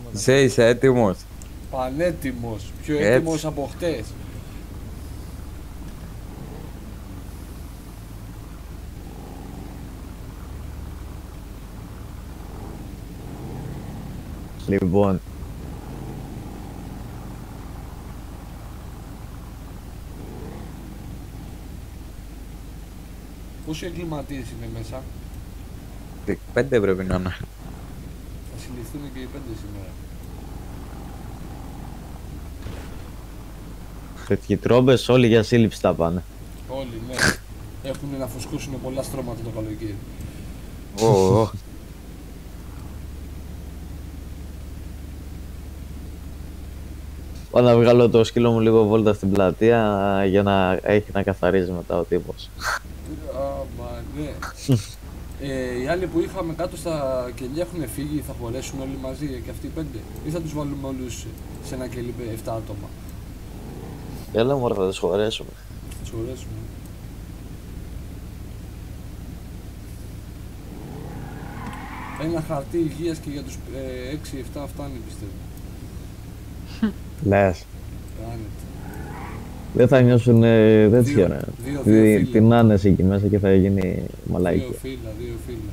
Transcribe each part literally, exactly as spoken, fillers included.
Είσαι, είσαι έτοιμος? Πανέτοιμος. Πιο Έτσι. έτοιμος από χτες. Λοιπόν, Πόσοι εγκληματίες είναι μέσα? Πέντε πρέπει να είναι. Θα συλληφθούν και οι πέντε σήμερα. τέτοιοι τρόμπες όλοι για σύλληψη τα πάνε. Όλοι, ναι. Έχουν να φουσκώσουν πολλά στρώματα το καλοκαίρι. Ω, ω. Πάω να βγάλω το σκύλο μου λίγο βόλτα στην πλατεία για να έχει να καθαρίζει μετά ο τύπος. Άμα, ναι. Ε, οι άλλοι που είχαμε κάτω στα κελιά έχουν φύγει, θα χωρέσουν όλοι μαζί και αυτοί οι πέντε. Ή θα τους βάλουμε όλους σε ένα κελί με εφτά άτομα? Έλα μωρέ, θα τις χωρέσουμε. Θα τους χωρέσουμε. Ένα χαρτί υγείας και για τους ε, έξι εφτά φτάνει, πιστεύω. Λες. Άνετα. Δεν θα νιώσουν ε, τέτοιο Δύο- ρε. δύο- Τη- δύο φίλοι. Την άνεση εκεί μέσα και θα γίνει Δύο μαλαϊκή. φύλλα, δύο φύλλα.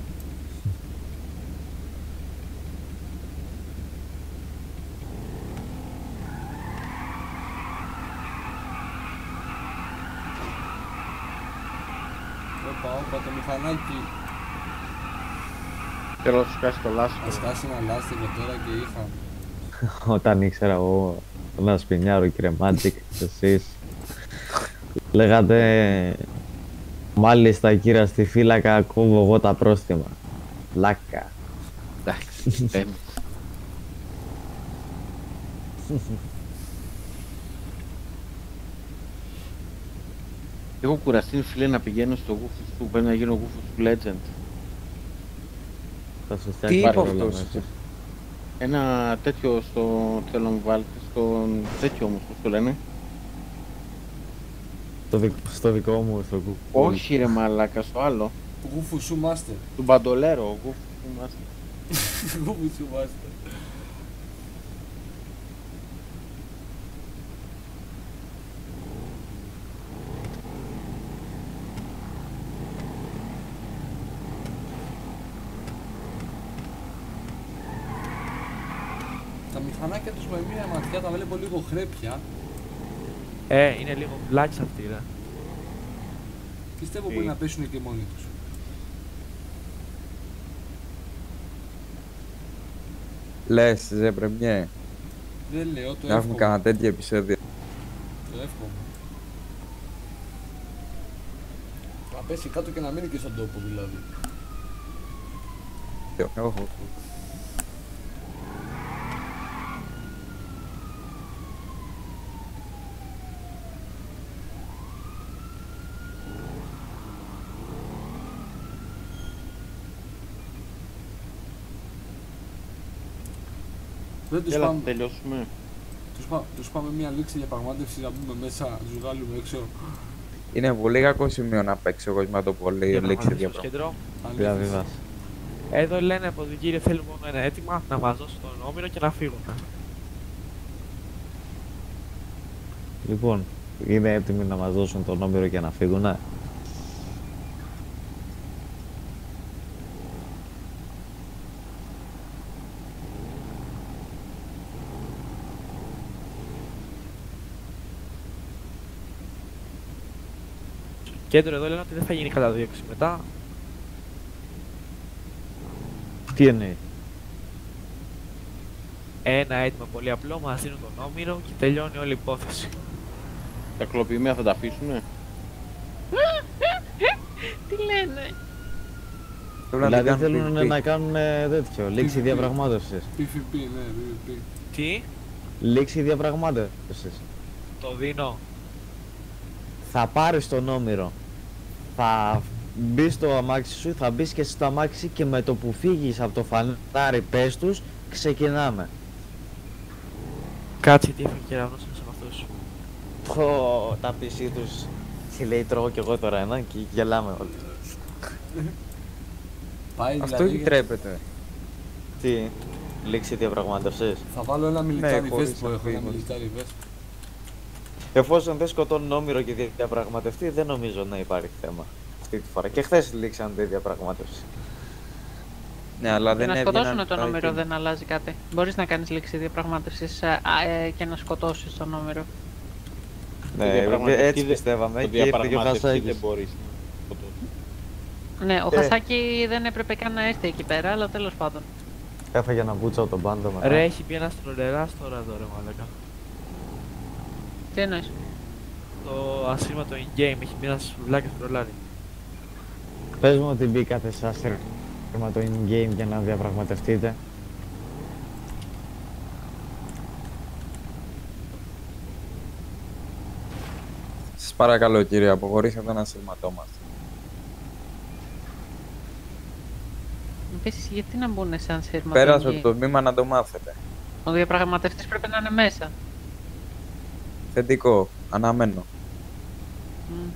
Όπα, όπα, το μηχανάκι. Θέλω να σου σκάσει το λάστιχο. Θα σκάσει ένα λάστιχο τώρα και είχα. Όταν ήξερα εγώ ένα σπινιάρο κύριε Magic, εσείς λέγατε μάλιστα κύρα στη φύλακα κόβω εγώ τα πρόστιμα. Λάκα. Εντάξει, δεν. Έχω κουραστεί φίλε να πηγαίνω στο γούφο του, πρέπει να γίνω γούφο του Legend. Θα σου Τι φτιάξει είπε πάρα όλα αυτός? μέσα. Ένα τέτοιο στο, θέλω να μου βάλετε, στον τέτοιο όμως, πώς το λένε. Στο, δικ, στο δικό μου, στο Google. Όχι ρε μαλάκα, στο άλλο. Γούφου σου μάστερ. Του Μπαντολέρο, ο γούφο του είμαστε. Γούφου σου μάστερ. Τα μηχανάκια τους με μία ματιά τα βλέπω λίγο χρέπια. Ε, είναι λίγο μπλάκια αυτή, ρε. Πιστεύω Τι? μπορεί να πέσουν και μόνοι τους. Λες, ζεμπρεμιέ, Δεν λέω, το να έχουμε εύχομαι. κανένα τέτοιο επεισόδιο. Το εύχομαι. Να πέσει κάτω και να μείνει και στον τόπο δηλαδή. Όχο. Δεν τους Έλα, πάμε, να τελειώσουμε. τους, πά, τους πάμε μια λήξη διαπραγμάτευση να μπούμε μέσα, να τους βγάλουμε έξω. Είναι πολύ κακό σημείο να παίξει ο κόσμος το πολύ Για να λέξη βάλεις στο διαπραγμάτευση. κέντρο. Αλήθως. Διαβίβας. Εδώ λένε από την κύριε θέλουμε μόνο ένα έτοιμα να μας δώσουν τον όμηρο και να φύγουν. Λοιπόν, είναι έτοιμοι να μας δώσουν τον νόμερο και να φύγουνε. Κέντρο εδώ λένε ότι δεν θα γίνει καταδίωξη μετά. Τι εννοεί. Ένα έτοιμο πολύ απλό, μας δίνουν τον όμηρο και τελειώνει όλη η υπόθεση. Τα κλοποιημένα θα τα αφήσουνε. Τι λένε? Πρέπει να την Δηλαδή κάνουν θέλουν πι βι πι. να κάνουν ε, τέτοιο, λήξη πι βι πι. διαπραγμάτευσης. πι βι πι, ναι, πι βι πι. Τι? Λήξη διαπραγμάτευσης. Το δίνω. Θα πάρεις τον όμηρο. Θα μπεις στο αμάξι σου, θα μπεις και στο αμάξι και με το που φύγεις από το φανάρι πες τους, ξεκινάμε. Κάτσε τι έφυγε κεραυνός μέσα από αυτούς. Πω, τα πισί τους. Και λέει τρώω κι εγώ τώρα ένα και γελάμε όλοι. Πάει Αυτό δηλαδή, επιτρέπεται. Τι, λήξη διαπραγμάτευσης. Θα βάλω ένα military χωρίς vest που έχω, ένα αμφίβολο. military vest. Εφόσον δεν σκοτώνουν όμηρο και διαπραγματευτεί, δεν νομίζω να υπάρχει θέμα αυτή τη φορά. Και χθες λήξαν τη διαπραγμάτευση. Ναι, αλλά Και δεν να έβγαιναν σκοτώσουν τον τα όμηρο εκείνα. δεν αλλάζει κάτι. Μπορείς να κάνεις λήξη διαπραγμάτευσης ε, ε, και να σκοτώσεις τον όμηρο. Ναι, διαπραγματευτεί έτσι δεν- πιστεύαμε Το και ήρθε και ο διαπραγματευτεί Χασάκης. δεν μπορείς να σκοτώσεις. Ναι, ο Ε. Χασάκη δεν έπρεπε καν να έρθει εκεί πέρα, αλλά τέλος πάντων. Έφαγε ένα μπούτσο από τον πάντο μετά. Ρε, έχει μπει ένας τρολεράς τώρα εδώ, ρε μαλάκα. Τι εννοείς? Το ασύρματο in-game έχει μπει ένας βλάκας τρολάρι. Πες μου ότι μπήκατε σε άσυρμα το in-game για να διαπραγματευτείτε. Σας παρακαλώ κύριε, αποχωρήσατε ένα σειρματόμαστε. Επίσης, γιατί να μπουν σαν σύρμα? Πέρασε το τμήμα να το μάθετε. Ο διαπραγματευτής πρέπει να είναι μέσα. Θετικό, αναμένω. Μμ.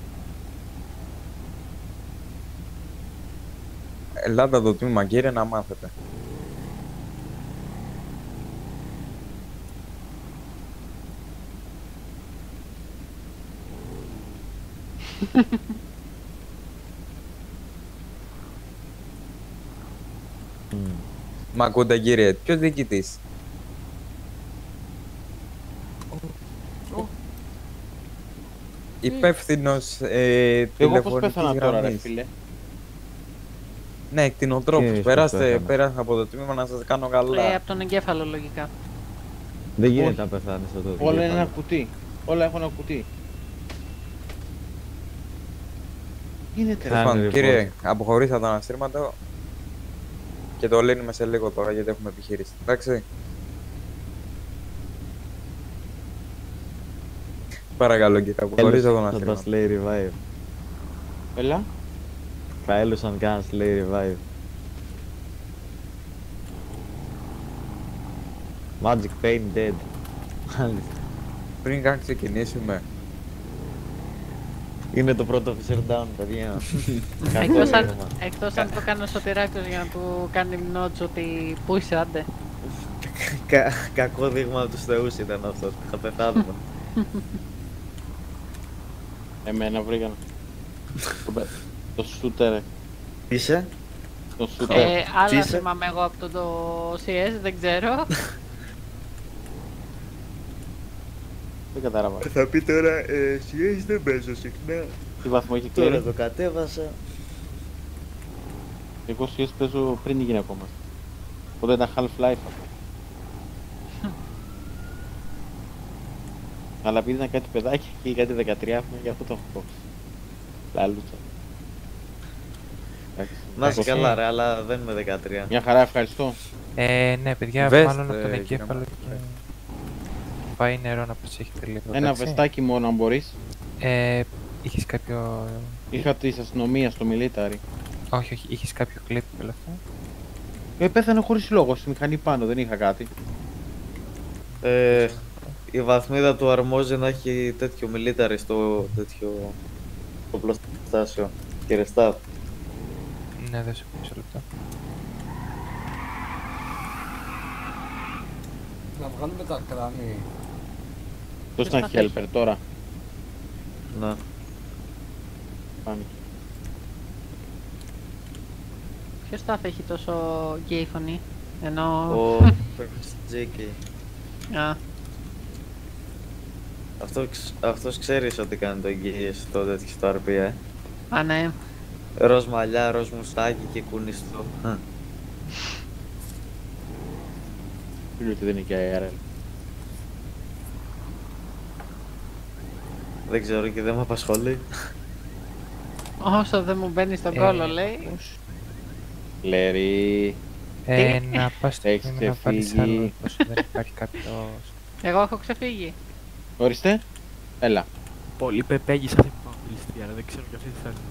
Ελάτε το τμήμα κύριε να μάθετε. Μ' ακούτε κύριε, ποιος διοικητής? Υπεύθυνος ε, Εγώ πώς τηλεφωνικής πέθανα τώρα, ρε γραμμής. φίλε. Ναι, κτηνοτρόφους. Τι Περάστε, πέθανε? πέρασα από το τμήμα να σας κάνω Ε, καλά. από τον εγκέφαλο λογικά. Δεν γίνεται Όχι. να πεθάνεις αυτό το Όλα είναι εγκέφαλο. ένα κουτί. Όλα έχουν ένα κουτί. Γίνεται ρε. Κάνε Λοιπόν, report. κύριε, αποχωρήσατε ένα σύρματο και το λύνουμε σε λίγο τώρα γιατί έχουμε επιχείρηση. Εντάξει. Παρακαλώ κύριε, αποχωρήσατε ένα Θα τα σύρματο. slay revive. Έλα. Θα έλουσαν καν slay revive. Magic Pain dead. Μάλιστα. Πριν καν ξεκινήσουμε, Είναι το πρώτο officer down, παιδιά. Κακό Εκτός αν, δείγμα. εκτός αν το κάνει ο Σωτηράκος για να του κάνει νότζ ότι πού είσαι, άντε. Κα- Κακό δείγμα από τους θεούς ήταν αυτό. Θα πεθάνουμε. Εμένα βρήκαν. Το πε- Το σούτερ. Είσαι? Το σούτερ. Ε, άλλα είσαι? θυμάμαι εγώ από το, το σι ες, δεν ξέρω. Δεν κατάλαβα. Θα πει τώρα, ε, σι ες δεν παίζω συχνά. Τι βαθμό έχει Τώρα κλείνει. το κατέβασα. Εγώ σι ες παίζω πριν γίνει ακόμα. Οπότε ήταν Half-Life αυτό. Αλλά επειδή ήταν κάτι παιδάκι και κάτι δεκατρία έχουμε, γι' αυτό το έχω κόψει. Λαλούτσα. Εντάξει, Να είσαι εντάξει. καλά ρε, αλλά δεν είμαι δεκατρία. Μια χαρά, ευχαριστώ. Ε, ναι, παιδιά, Βεστ, μάλλον από τον ε, εγκέφαλο κύριε και... Πάει νερό να προσέχετε λίγο. Ένα εντάξει. βεστάκι μόνο αν μπορείς. Ε, είχες κάποιο... Είχα της αστυνομίας στο military. Όχι, όχι, είχες κάποιο κλίπ και όλα αυτά. Ε, πέθανε χωρίς λόγο στη μηχανή πάνω, δεν είχα κάτι. Ε, η βαθμίδα του αρμόζει να έχει τέτοιο military στο τέτοιο στο πλωστάσιο. Κύριε Σταύ. Ναι, δώσε μισό λεπτό. Να βγάλουμε τα κράνη. Πώς Ποιος ήταν θα helper τώρα. Να. Πάνε. Ποιος θα έχει τόσο γκέι φωνή, ενώ... Ο τζέι κέι. Α, Αυτό, ξ- αυτός ξέρεις ότι κάνει το εγγύηση στο τέτοιο στο αρ πι, ε. α, ναι. Ροζ μαλλιά, ροζ μουστάκι και κουνιστό. Χ. Φίλοι ότι δεν είναι και άι αρ ελ. Δεν ξέρω και δεν με απασχολεί. Όσο δεν μου μπαίνει στον Ε, κόλλο, λέει. Λέρι. Ε, να πας στο Έχεις τμήμα να πάρεις ξεφύγει. άλλο, όσο δεν υπάρχει κάποιος... Εγώ έχω ξεφύγει. Ορίστε. Έλα. Πολύ πεπέγγισα αυτή που μιλήσει, αλλά δεν ξέρω κι αυτή τι θέλει.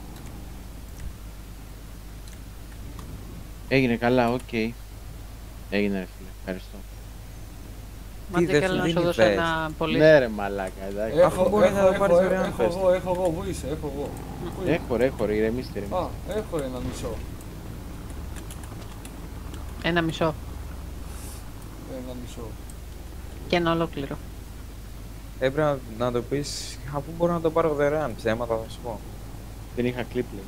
Έγινε καλά, οκ. Έγινε ρε φίλε, ευχαριστώ. Μα δεν θέλω σου να σου δίνει δώσω vest. ένα πολύ. Ναι ρε μαλάκα, εντάξει. Έχω, μπορεί έχω, να το έχω, πάρεις έχω, δωρεάν, έχω, πες εγώ, έχω εγώ, πού είσαι, έχω εγώ. Πού είναι? Έχω ρε, έχω ρε, ηρεμήστε, ηρεμήστε. Α, έχω ένα μισό. Ένα μισό. ένα μισό. Και ένα ολόκληρο. Έπρεπε να, να το πεις, αφού μπορώ να το πάρω δωρεάν, ψέματα θα σου πω. Δεν είχα κλίπ, λέει.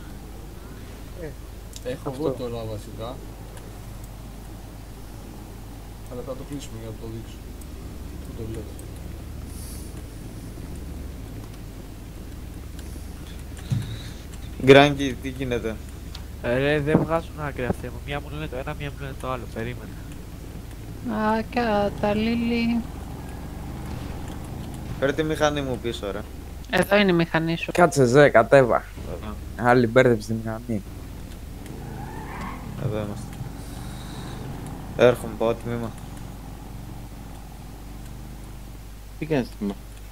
Έχω Αυτό. εγώ τώρα βασικά. Αλλά θα το κλείσουμε για να το δείξω. Πού το βλέπω. Γκράγκι, τι γίνεται. Ε, ρε, δεν βγάζουν άκρη αυτοί μου. Μία μου λένε το ένα, μία μου λένε το άλλο. Περίμενε. Α, καταλήλει. Φέρε τη μηχανή μου πίσω, ρε. Εδώ είναι η μηχανή σου. Κάτσε ζε, κατέβα. Άλλη μπέρδεψη τη μηχανή. Εδώ είμαστε. Έρχομαι, πάω τμήμα. Τι κάνεις τιμά.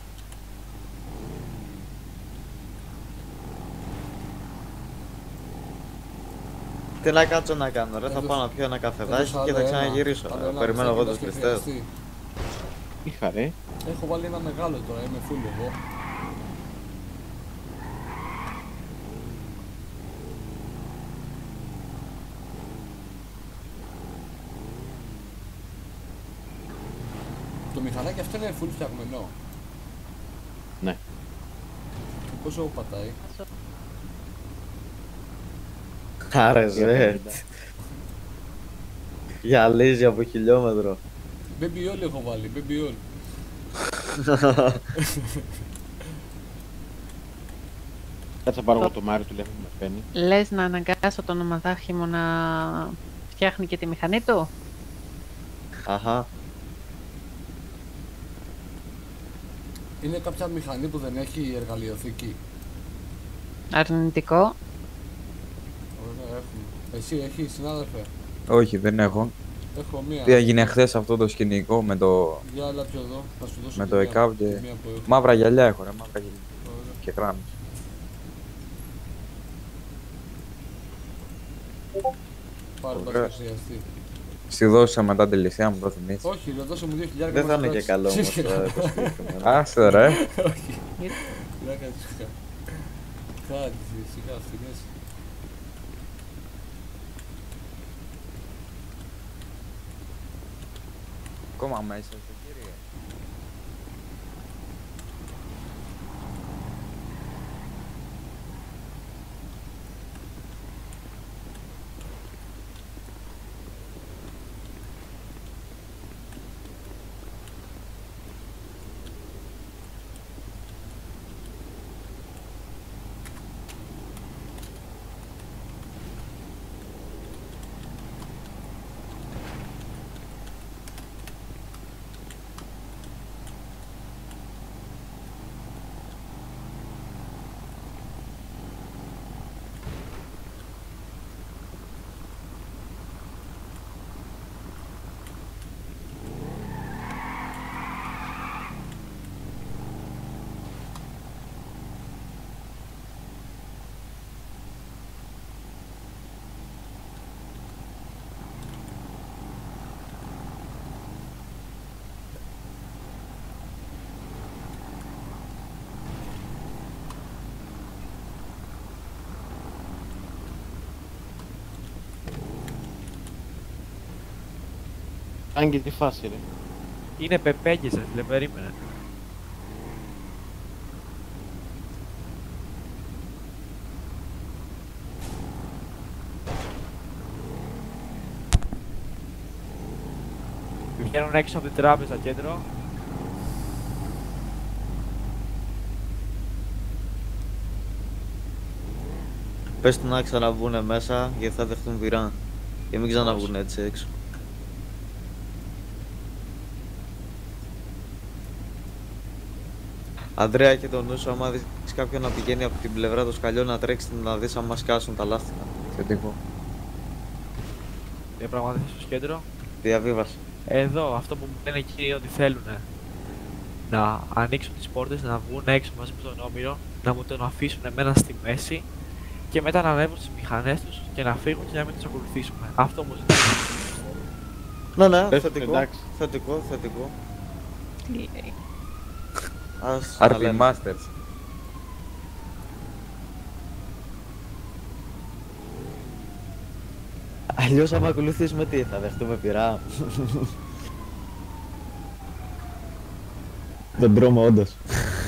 Τι να κάτσω να κάνω, ρε. Θα Εδώ- πάω να πιω ένα Εδώ καφεδάκι στο και θα άλλο ξαναγυρίσω. ένα, ρε. άλλο ένα Περιμένω εγώ μισθάκι τους και πιστές. χρειαστεί. Είχα, ρε. Έχω βάλει ένα μεγάλο τώρα, είμαι full εγώ. Το μηχανάκι αυτό είναι full φτιαγμένο. Ναι. Και πόσο πατάει. Άρε, ζε. Γυαλίζει από χιλιόμετρο. Baby all έχω βάλει, baby all. Κάτσε να πάρω εγώ το Μάριο τηλέφωνο που με παίρνει. Λες να αναγκάσω τον ομαδάχη μου να φτιάχνει και τη μηχανή του. Αχα. Είναι κάποια μηχανή που δεν έχει εργαλειοθήκη. Αρνητικό. Ωραία, έχουμε. Εσύ έχεις, συνάδελφε. Όχι, δεν έχω. Έχω μία. Τι έγινε χθες αυτό το σκηνικό με το. Για έλα πιο εδώ, θα σου δώσω Με τη το μία- ΕΚΑΒ τη και- μία που έχω. Μαύρα γυαλιά έχω, ρε. Μαύρα γυαλιά. Ωραία. Και κράνος. Πάρε το Ωραία. θα χρειαστεί. Στη δώσα μετά τη λυσία μου, το θυμίσεις. Όχι, ρε, δώσε μου δύο χιλιάδες. Δεν θα είναι και καλό όμως τώρα το συγκεκριμένο. Άσε ρε. Να κάνεις σιγά. Κάτι, σιγά, φυγές. Ακόμα μέσα είστε, κύριε. Αν και τη φάση, ρε. Είναι πεπέγγιες, ρε φίλε, περίμενε. Βγαίνουν έξω από την τράπεζα κέντρο. Πες του να ξαναβγούνε μέσα γιατί θα δεχτούν βυρά. Και μην ξαναβγούνε έτσι έξω. Ανδρέα, έχει το νου σου, άμα δεις κάποιον να πηγαίνει από την πλευρά του σκαλιού να τρέξει να δεις αν μας κάσουν τα λάστιχα. Θετικό. Διαπραγματεύσεις στο κέντρο. Διαβίβαση. Εδώ, αυτό που μου λένε εκεί ότι θέλουν να ανοίξουν τις πόρτες, να βγουν έξω μαζί με τον Όμηρο, να μου τον αφήσουν εμένα στη μέση και μετά να ανέβουν στις μηχανές τους και να φύγουν και να μην τους ακολουθήσουμε. Αυτό μου ζητάνε. Ναι, ναι, Πες, θετικό, εντάξει. θετικό, θετικό. Τι λέει. Ας τα αρ πι λέμε. Masters. Αλλιώς άμα ακολουθήσουμε τι, θα δεχτούμε πειρά. Δεν τρώμε όντως.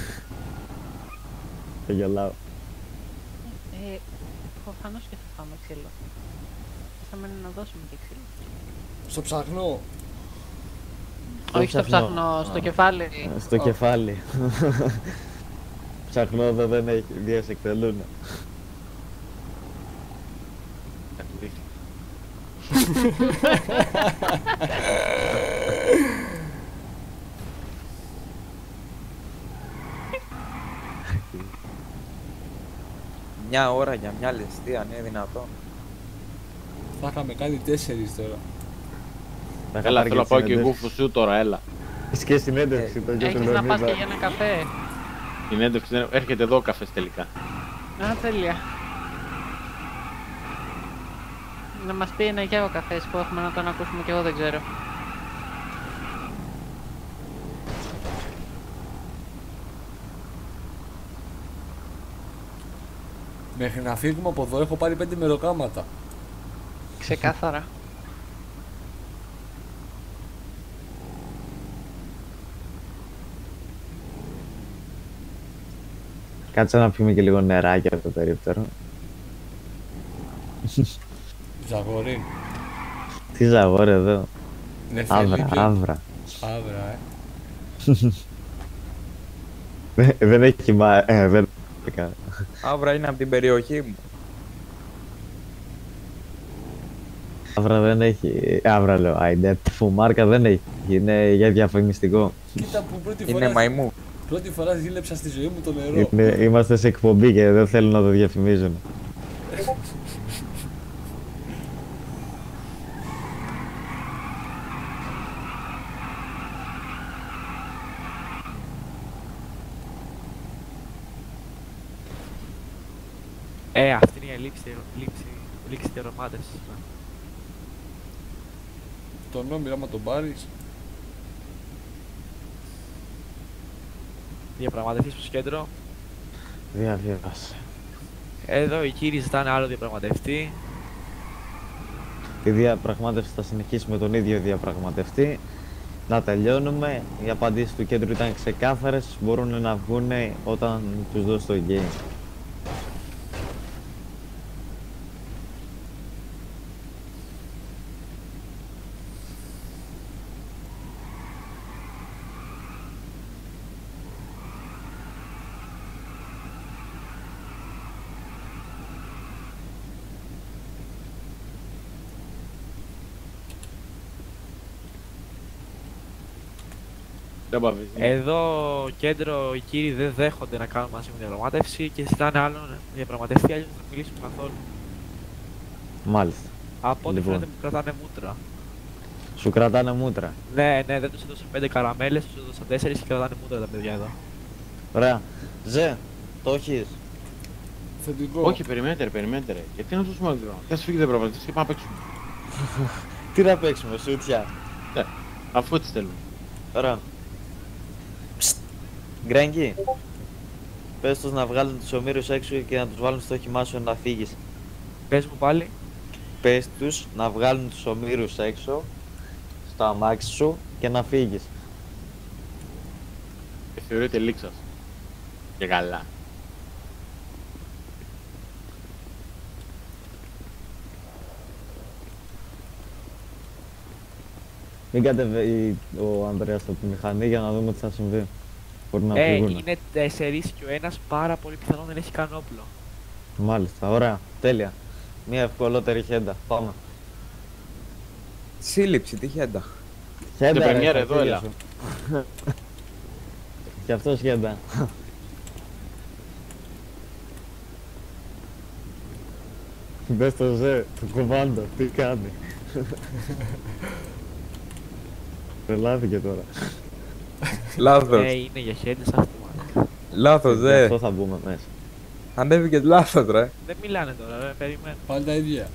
Θα γελάω. Ε, προφανώς και θα φάμε ξύλο. Θα μένει να δώσουμε και ξύλο. Στο ψαχνό. Όχι στο ψαχνό, στο κεφάλι. Ε, Στο κεφάλι. Ψαχνό εδώ δεν έχει, δύο εκτελούν. Θα του δείχνει. Μια ώρα για μια ληστεία, αν είναι δυνατόν. Θα είχαμε κάνει τέσσερις τώρα. Έλα, θέλω να πάω και εγώ φουσού τώρα, έλα. Και συνέντευξη το Έχεις να πας και για ένα καφέ. Η συνέντευξη δεν έρχεται εδώ ο καφές τελικά. Α, τέλεια. Να μας πει ένα και ο καφές που έχουμε να τον ακούσουμε και εγώ δεν ξέρω. Μέχρι να φύγουμε από εδώ έχω πάρει πέντε μεροκάματα. Ξεκάθαρα. Κάτσε να πιούμε και λίγο νεράκι από το περίπτερο. Ζαγορί. Τι ζαγόρι εδώ. Άβρα, Νεφελίκιο. άβρα. Άβρα, ε. Δεν- Δεν έχει μα... Ε, δεν... Αύρα είναι από την περιοχή μου. Άβρα δεν έχει... Άβρα λέω, άιντε, φουμάρκα δεν έχει. Είναι για διαφημιστικό. Κοίτα που πρώτη Είναι φορά, μαϊμού. πρώτη φορά ζήλεψα στη ζωή μου το νερό. Είναι, είμαστε σε εκπομπή και δεν θέλουν να το διαφημίζουν. Ε, αυτή είναι η λήξη, λήξη, λήξη διαπραγμάτευσης. Τον Όμηρο άμα τον πάρεις. Διαπραγματευτείς στο κέντρο. Διαβίβασε. Εδώ οι κύριοι ζητάνε άλλο διαπραγματευτή. Τη διαπραγμάτευση θα συνεχίσει με τον ίδιο διαπραγματευτή. Να τελειώνουμε. Οι απαντήσεις του κέντρου ήταν ξεκάθαρες. Μπορούν να βγουν όταν τους δώσει το game. Δεν παβείς. Εδώ κέντρο οι κύριοι δεν δέχονται να κάνουν μαζί με διαπραγμάτευση και ζητάνε άλλον διαπραγματευτή, αλλιώς δεν θα μιλήσουν καθόλου. Μάλιστα. Από ό,τι Λοιπόν. φαίνεται μου κρατάνε μούτρα. Σου κρατάνε μούτρα. Ναι, ναι, δεν τους έδωσα πέντε καραμέλες, τους έδωσα τέσσερις και κρατάνε μούτρα τα παιδιά εδώ. Ωραία. Ζε, το έχεις. Θετικό. Όχι, περιμένετε ρε, περιμένετε ρε. Γιατί να τους μάθουμε. Θα σου φύγει δεν προπονητής και πάμε να παίξουμε. Τι να παίξουμε, σούτια. Ναι, αφού έτσι θέλουμε. Ωραία. Γκρέγκι. Πες τους να βγάλουν τους ομήρους έξω και να τους βάλουν στο όχημά σου να φύγεις. Πες μου πάλι. Πες τους να βγάλουν τους ομήρους έξω στο αμάξι σου και να φύγεις. Και θεωρείται λήξας. Και καλά. Μην κατεβεί ο Ανδρέας από τη μηχανή για να δούμε τι θα συμβεί. Μπορεί να Ε, φύγουν. είναι τέσσερις και ο ένας πάρα πολύ πιθανόν δεν έχει καν όπλο. Μάλιστα, ωραία. Τέλεια. Μια ευκολότερη χέντα. Πάμε. Σύλληψη, τι χέντα. Χέντα, ρε, πρεμιέρα θα εδώ, φύγει έλα. σου. Κι αυτός χέντα. Μπες στο Ζε, το κουβάντο, τι κάνει. Τρελάθηκε τώρα. Λάθος. Ε, είναι για χέντες αυτό. μάλλον. Λάθος, Γι' δε. αυτό θα μπούμε μέσα. Ανέβηκες λάθος, ρε. Δεν μιλάνε τώρα, ρε, περιμένω. Πάλι τα ίδια.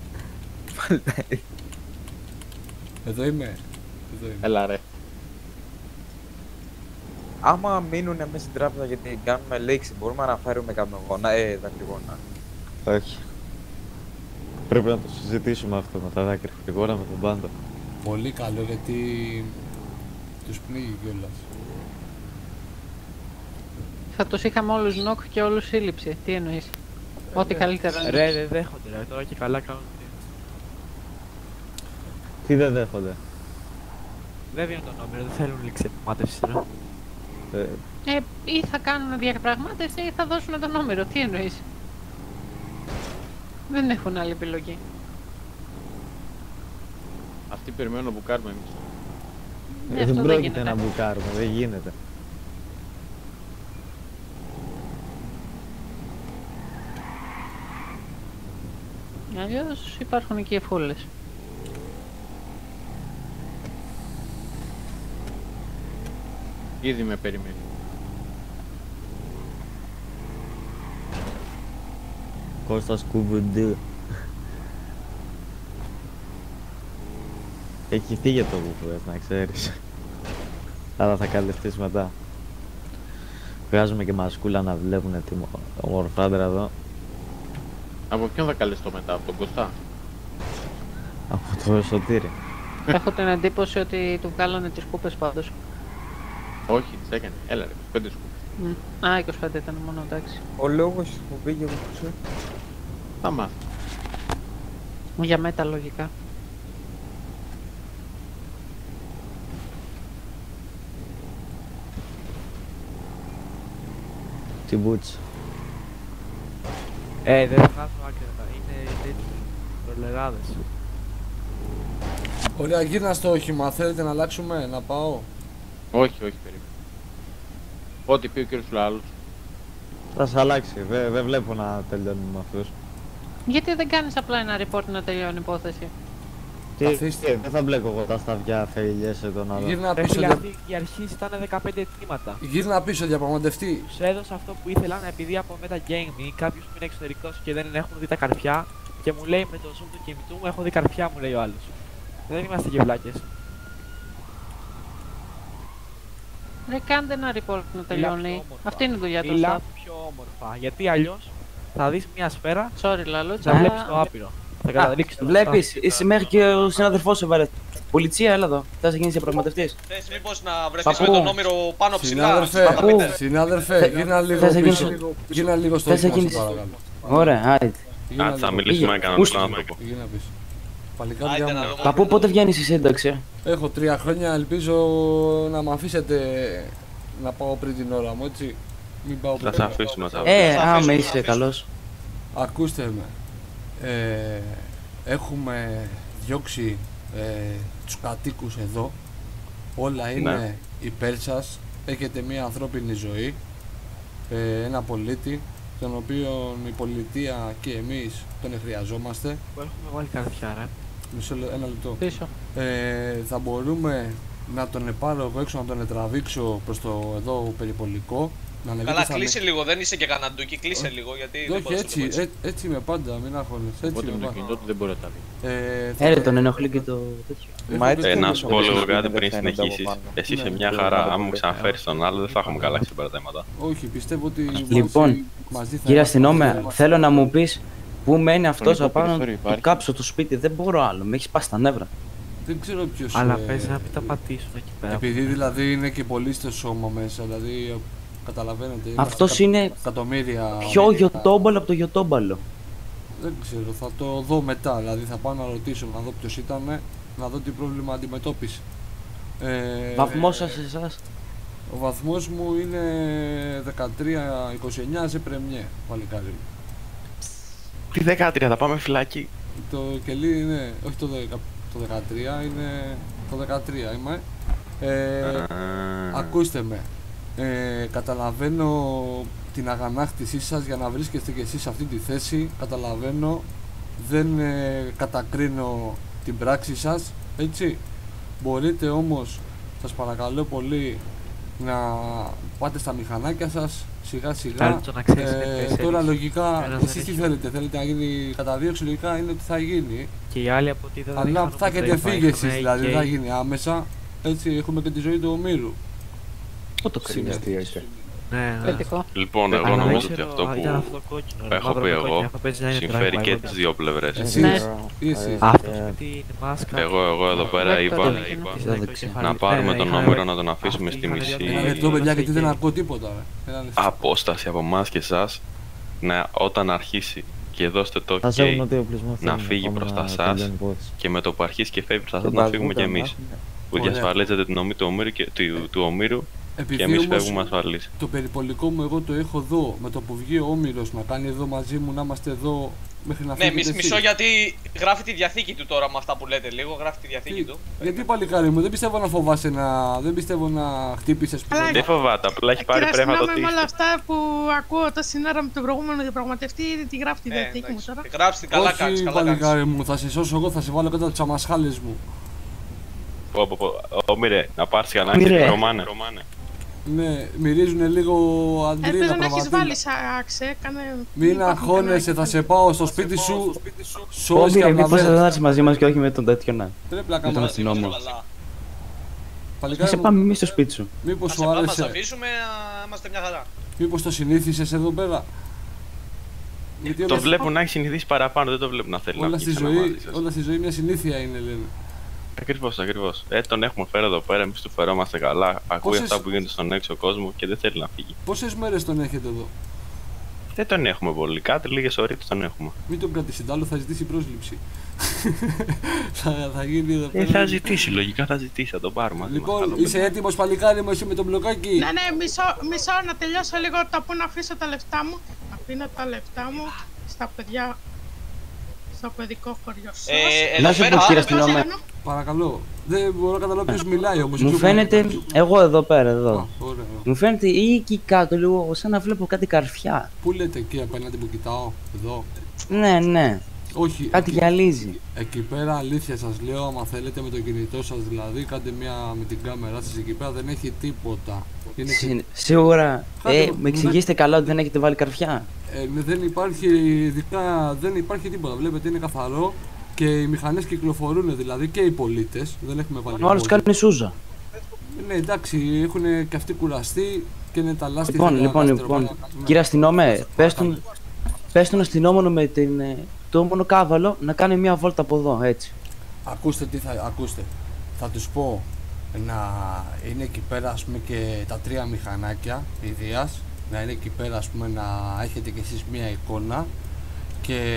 Εδώ είμαι. Εδώ είμαι. Έλα ρε. Άμα μείνουν μέσα στην τράπεζα γιατί κάνουμε λήξη, μπορούμε να φέρουμε καμπνογόνα, ε, δακρυγόνα. Όχι. Πρέπει να το συζητήσουμε αυτό με τα δάκρυα. Εγώ με τον πάντο. Πολύ καλό γιατί τους πνίγει κιόλας. Θα τους είχαμε όλους νοκ και όλους σύλληψη. Τι εννοείς? Ό,τι καλύτερα. Ρε, δεν δέχονται, ρε. Τώρα και καλά κάνουν. Τι δεν δέχονται. Δεν δίνουν τον νόμιρο, δεν θέλουν λήξη επιμάτευση, ρε. Ε, Ε, ή θα κάνουν διαπραγμάτευση ή θα δώσουν τον νόμιρο. Τι εννοείς? Δεν έχουν άλλη επιλογή. Αυτοί περιμένουν να μπουκάρουμε εμείς. Ναι, ε, αυτό δεν δεν πρόκειται γίνεται. να μπουκάρουμε, δεν γίνεται. Αλλιώς υπάρχουν και εφόλες. Ήδη με περιμένει. Κώστας Κουβουντού. Έχει φύγει το γούφο, να ξέρεις. Αλλά θα καλυφθείς μετά. Βγάζουμε και μασκούλα να βλέπουν τη ομορφάντρα εδώ. Από ποιον θα καλεστώ μετά, από τον Κωστά? Από το Σωτήρι. Έχω την εντύπωση ότι του βγάλανε τις κούπες πάντως. Όχι, τις έκανε. Έλα ρε, είκοσι πέντε σκούπες. Μ. Α, είκοσι πέντε ήταν μόνο, εντάξει. Ο λόγος που πήγε εγώ πίσω. Θα μάθω. Για μέτα λογικά. Τσιμπούτσι. Ε, δεν θα χάσω άκρητα. Είναι τέτοιοι ρολεράδες. Ωραία, γύρνα στο όχημα. Θέλετε να αλλάξουμε, να πάω? Όχι, όχι, περίμενε. Ό,τι πει ο κύριος Λάλος. Θα σε αλλάξει, δεν δε βλέπω να τελειώνουμε με αυτούς. Γιατί δεν κάνεις απλά ένα report να τελειώνει η υπόθεση? Τι, Καθίστε. δεν θα μπλέκω εγώ τα σταβιά φεϊλιές εδώ να δω. Γύρνα Ρε πίσω, φίλε, δια... αυτή η αρχή ήταν δεκαπέντε αιτήματα. γύρνα πίσω, διαπραγματευτή. Τους έδωσα αυτό που ήθελαν επειδή από Metagaming κάποιος που είναι εξωτερικός και δεν έχουν δει τα καρφιά και μου λέει με το zoom του κινητού μου έχω δει καρφιά, μου λέει ο άλλος. Δεν είμαστε και βλάκες. Ρε, κάντε ένα report να τελειώνει. όμορφα. Αυτή είναι η δουλειά του Μιλά staff. πιο όμορφα. Γιατί αλλιώς θα δεις μια σφαίρα Sorry, Λάλο. και θα βλέπεις το άπειρο. Θα καταλήξεις το Βλέπεις, είσαι μέχρι και ο συνάδελφός σου έβαλε. Πολιτσία, έλα εδώ. Θες να γίνεις διαπραγματευτής? Θες μήπως να βρεθείς Παππού. με τον νόμιρο πάνω ψηλά? Συνάδελφε, στα πέντε? συνάδελφε, γύρνα λίγο θες να πίσω. γίνεις- Γύρνα λίγο στο θες να όχημα, σε γίνεις- παρακαλώ. Ωραία, άιτε. Γύρνα Α, θα λίγο. μιλήσουμε με κανονικό άνθρωπο. Γύρνα πίσω. Άιντε Παλικάρια να μου. δούμε. Παππού, πότε βγαίνεις η σύνταξη? Έχω τρία χρόνια, ελπίζω να με αφήσετε να πάω πριν την ώρα μου, έτσι. Μην πάω Θα πριν. σε αφήσουμε, θα Ε, θα άμα αφήσουμε, θα είσαι αφήσουμε. καλός. Ακούστε με. Ε, έχουμε διώξει ε, τους κατοίκους εδώ. Όλα είναι Ναι. υπέρ σας. Έχετε μια ανθρώπινη ζωή. Ε, ένα πολίτη, τον οποίο η πολιτεία και εμείς τον χρειαζόμαστε. Που έχουμε βάλει καρφιά, ρε. Μισό λε- ένα λεπτό. Πίσω. Ε, θα μπορούμε να τον πάρω εγώ έξω, να τον τραβήξω προς το εδώ περιπολικό. Να ανεβείτε Καλά, στα κλείσε με- λίγο, δεν είσαι και καναντούκι, κλείσε λίγο γιατί δεν Όχι, μπορείς να το έτσι, πω έτσι. ε, έτσι είμαι πάντα, μην αγχώνεσαι. Έτσι Οπότε είμαι με το πάντα. κινητό του δεν μπορεί να τα δει. Ε, θα- Έρε, τον ενοχλεί και το τέτοιο. Μα έτσι Ε, δεν να είναι σου το πω δικό λίγο σου, κάτι δεν πριν φαίνεται από συνεχίσεις. πάνω. Εσύ είσαι Ναι. μια χαρά. Αν μου ξαναφέρεις τον άλλο, δεν θα έχουμε καλά συμπερατέματα. Όχι, πιστεύω ότι Λοιπόν, μαζί, μαζί θα Κύριε είμαστε. αστυνόμια, θέλω να μου πεις πού μένει αυτός Χρονικό απάνω, περιθώριο του υπάρχει. κάψω το σπίτι, δεν μπορώ άλλο, με έχει σπάσει τα νεύρα. Δεν ξέρω ποιος... Αλλά ε, παίζει να μην τα πατήσουν εκεί πέρα. Επειδή δηλαδή είναι και πολύ στο σώμα μέσα, δηλαδή καταλαβαίνετε. είμαστε Αυτός κα- είναι εκατομμύρια. πιο γιοτόμπαλο από το γιοτόμπαλο. Δεν ξέρω, θα το δω μετά. Δηλαδή θα πάω να ρωτήσω, να δω ποιος ήταν, να δω τι πρόβλημα αντιμετώπισε. Ε, Βαθμός σας εσάς. Ο βαθμός μου είναι δεκατρία είκοσι εννιά σε πρεμιέ, παλικάρι μου. Τι δεκατρία, θα πάμε φυλακή. Το κελί είναι, όχι το, δεκα, το δεκατρία, είναι το δεκατρία είμαι. Ε, Α, ακούστε με, ε, καταλαβαίνω την αγανάκτησή σας για να βρίσκεστε κι εσείς σε αυτή τη θέση, καταλαβαίνω, δεν ε, κατακρίνω την πράξη σας, έτσι. Μπορείτε όμως, σας παρακαλώ πολύ, να πάτε στα μηχανάκια σας σιγά σιγά. Καλύτερο να ξέρεις είναι Ε, τέσσερις. τώρα λογικά, Ένας εσείς δεν τι έχει θέλετε, θέλετε να γίνει καταδίωξη, λογικά είναι ότι θα γίνει. Και οι άλλοι από ό,τι είδα δεν Αλλά είχαν θα ούτε έχετε είπα, φύγει είχαν εσείς, δηλαδή δεν A K. θα γίνει άμεσα. Έτσι, έχουμε και τη ζωή του ομήρου. Πού το κρίνεις. Συναισθίακια. Ναι, ναι. Θετικό. Λοιπόν, εγώ Αλλά δεν νομίζω ότι ξέρω, αυτό ήταν που αυτό το κόκκινο. ρε, έχω μαύρο πει με εγώ κόκκινο, αυτό παίζει να είναι συμφέρει drive και by τις wire. δύο πλευρές. Εσείς, Ναι. ή εσείς. Αυτός με την μάσκα. Εγώ, εγώ εδώ πέρα Βέκτορ είπα είναι εκείνο. της Δεν το ξέρω. κεφάλι. να πάρουμε Ναι, τον είχαν- Όμηρο να τον αφήσουμε αυτοί στη είχαν μισή διαδικασία. Ένα λεπτό, παιδιά, γιατί δεν Εκεί. ακούω τίποτα. Ρε. Ένα λεπτό. απόσταση από εμά και εσάς, να όταν αρχίσει και δώστε το Θα σε έχουν OK ότι ο πλεισμός να θέλει φύγει πάμε προς να τα σας τελειώνει η υπόθεση. και με το που αρχίσει και φεύγει προς τα Και σας να βάζουμε φύγουμε κι τον εμείς. άχουνε. Που Ωραία. διασφαλίζετε την ομή του Ομήρου και του, του Ομήρου και Επειδή εμείς όμως φεύγουμε ασφαλείς. το περιπολικό μου εγώ το έχω εδώ, με το που βγει ο Όμηρος να κάνει εδώ μαζί μου, να είμαστε εδώ μέχρι να Ναι, φύγετε μισ- εσείς. μισό γιατί γράφει τη διαθήκη του τώρα με αυτά που λέτε λίγο. Γράφει τη διαθήκη Τι- του. Γιατί παλικάρι μου, δεν πιστεύω να φοβάσαι να. Δεν πιστεύω να χτύπησες που Δεν φοβάται, απλά έχει πάρει Κύριε πρέφα το Αστυνόμη, με όλα τύχη. αυτά που ακούω τόση ώρα με τον προηγούμενο διαπραγματευτή, ήδη τη γράφει τη Ναι, διαθήκη μου εντάξει. τώρα. Γράψει την καλά κάνεις, Όχι καλά κάνεις. παλικάρι μου, θα σε σώσω εγώ, θα σε βάλω κάτω από τις αμασχάλες μου. Πω, πω, πω. Όμηρε, να πάρεις κανένα και Όμηρε. ρωμάνε. Ναι, μυρίζουνε λίγο αντρίλα Ελπίζω να έχεις προβατήλα. βάλει άξε, κάνε... Μην υπάρχουν αγχώνεσαι, κανένα- θα σε πάω στο σπίτι σου. Σώες και Όμηρε, μήπως θα αυλαβές. έρθει μαζί μας και όχι με τον τέτοιο να. Τρε πλάκα με τον μου. αστυνόμο. Καλά. Θα Παλικάρι σε μου, πάμε εμείς στο σπίτι σου. μήπως Θα σου σε πάμε να σε άρεσε, αφήσουμε να είμαστε μια χαρά. μήπως το συνήθισες εδώ πέρα. Γιατί Το όλα- βλέπουν να έχει συνηθίσει παραπάνω, δεν το βλέπουν να θέλει να όλα βγει στη ξανά ζωή, μαζί σας. όλα στη ζωή μια συνήθεια είναι, λένε. Ακριβώς, ακριβώς. Ε, τον έχουμε φέρει εδώ πέρα, εμείς του φερόμαστε καλά. Ακούει Πόσες- αυτά που γίνονται στον έξω κόσμο και δεν θέλει να φύγει. Πόσες μέρες τον έχετε εδώ? Δεν τον έχουμε πολύ. Κάτι λίγες ώρες τον έχουμε. Μην τον κρατήσει, άλλο θα ζητήσει πρόσληψη. θα, θα γίνει εδώ Ε, πέρα. θα ζητήσει, λογικά θα ζητήσει, θα τον πάρουμε. μαζί μας. Λοιπόν, Καλό είσαι παιδί. έτοιμος παλικάρι μου, εσύ με τον μπλοκάκι. Ναι, ναι, μισό, μισό να τελειώσω λίγο τα που να αφήσω τα λεφτά μου. Να αφήνω τα λεφτά μου στα παιδιά, στο παιδικό χωριό σας. Ε, Να εδώ σου πω, πέρα, κύριε εδώ πέρα- αστυνόμε, Παρακαλώ. Δεν μπορώ να καταλάβω ποιος μιλάει όμως. μου Ποιος- φαίνεται, εγώ εδώ πέρα, Α, εδώ. ωραία. Μου φαίνεται ή εκεί κάτω λίγο σαν να βλέπω κάτι καρφιά. Πού λέτε εκεί απέναντι που κοιτάω, εδώ. Ναι, ναι, Όχι, κάτι εκεί, γυαλίζει. εκεί πέρα αλήθεια σας λέω, άμα θέλετε με το κινητό σας δηλαδή, κάντε μια με την κάμερά σας εκεί πέρα, δεν έχει τίποτα. Είναι και- Συ- Σίγουρα, Κάντε ε, το, με εξηγήσετε καλά ότι δεν έχετε βάλει καρφιά. ε, ναι, δεν υπάρχει ειδικά, δεν υπάρχει τίποτα. Βλέπετε είναι καθαρό και οι μηχανές κυκλοφορούν δηλαδή και οι πολίτες. Δεν έχουμε βάλει Ο άλλος πόδι. κάνει σούζα. Ναι, εντάξει, έχουν και αυτοί κουραστεί και είναι τα λάστιχα. Λοιπόν, τα λοιπόν, λάστιχα, λοιπόν, ναι. κύριε αστυνόμε, πες τον, πες τον αστυνόμο με την, ε, το μονοκάβαλο να κάνει μια βόλτα από εδώ, έτσι. Ακούστε τι θα, ακούστε. Θα τους πω να είναι εκεί πέρα ας πούμε και τα τρία μηχανάκια ιδίας, να είναι εκεί πέρα ας πούμε να έχετε κι εσείς μια εικόνα και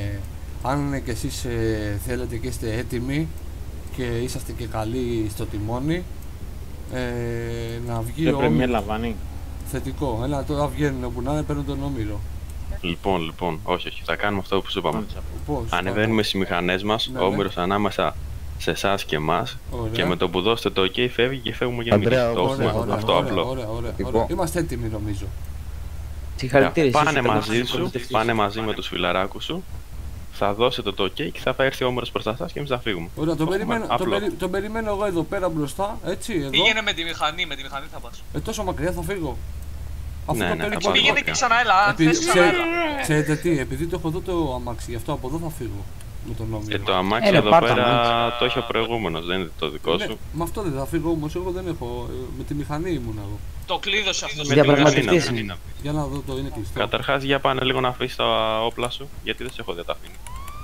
αν και εσείς ε, θέλετε και είστε έτοιμοι και είσαστε και καλοί στο τιμόνι ε, να βγει ο Όμηρος. λαμβάνει. Θετικό, έλα τώρα βγαίνουν όπου να είναι, παίρνουν τον Όμηρο. Λοιπόν, λοιπόν, όχι, όχι, θα κάνουμε αυτό που σου είπαμε. Πώς, Ανεβαίνουμε στις μηχανές μας, Ναι, ο ναι. Όμηρος ανάμεσα σε εσάς και εμάς ωραία. και με το που δώσετε το OK φεύγει και φεύγουμε για εμείς. Αντρέα, Το ωραία, έχουμε Ωραία, αυτό ωραία, απλό. Ωραία, ωραία, Λοιπόν. ωραία. Είμαστε έτοιμοι νομίζω. Συγχαρητήρια. εσείς Πάνε είστε μαζί καλός σου, προστατευτής. πάνε μαζί με τους φιλαράκους σου, θα δώσετε το OK και θα έρθει ο Όμηρος προς τα σας και εμείς θα φύγουμε. Ωραία, τον Το περιμένω, έχουμε, τον, απλό. περι, τον περιμένω εγώ εδώ πέρα μπροστά, έτσι, εδώ. Πήγαινε με τη μηχανή, με τη μηχανή θα πας. Ε, τόσο μακριά θα φύγω. Αυτό Ναι, το ναι, περίπου- θα πάμε Πήγαινε μακριά. και ξανά, έλα. Αν Επειδή, θες ξανά, ξέρετε, έλα. ξέρετε τι, επειδή το έχω εδώ το αμάξι, γι' αυτό από εδώ θα φύγω. Με τον Και Όμηρο. το αμάξι Έλα, εδώ πάρ' το πέρα αμάξι. το έχει ο προηγούμενος, δεν είναι το δικό Ναι, σου. με αυτό δεν θα φύγω όμως, εγώ δεν έχω, ε, με τη μηχανή ήμουν εγώ. Το κλείδωσε αυτό. Με τη Διαπραγματευτής μηχανή είναι. να- Για να δω το είναι κλειστό. Καταρχάς για πάνε λίγο να αφήσεις τα όπλα σου, γιατί δεν σε έχω δει τα αφήνει.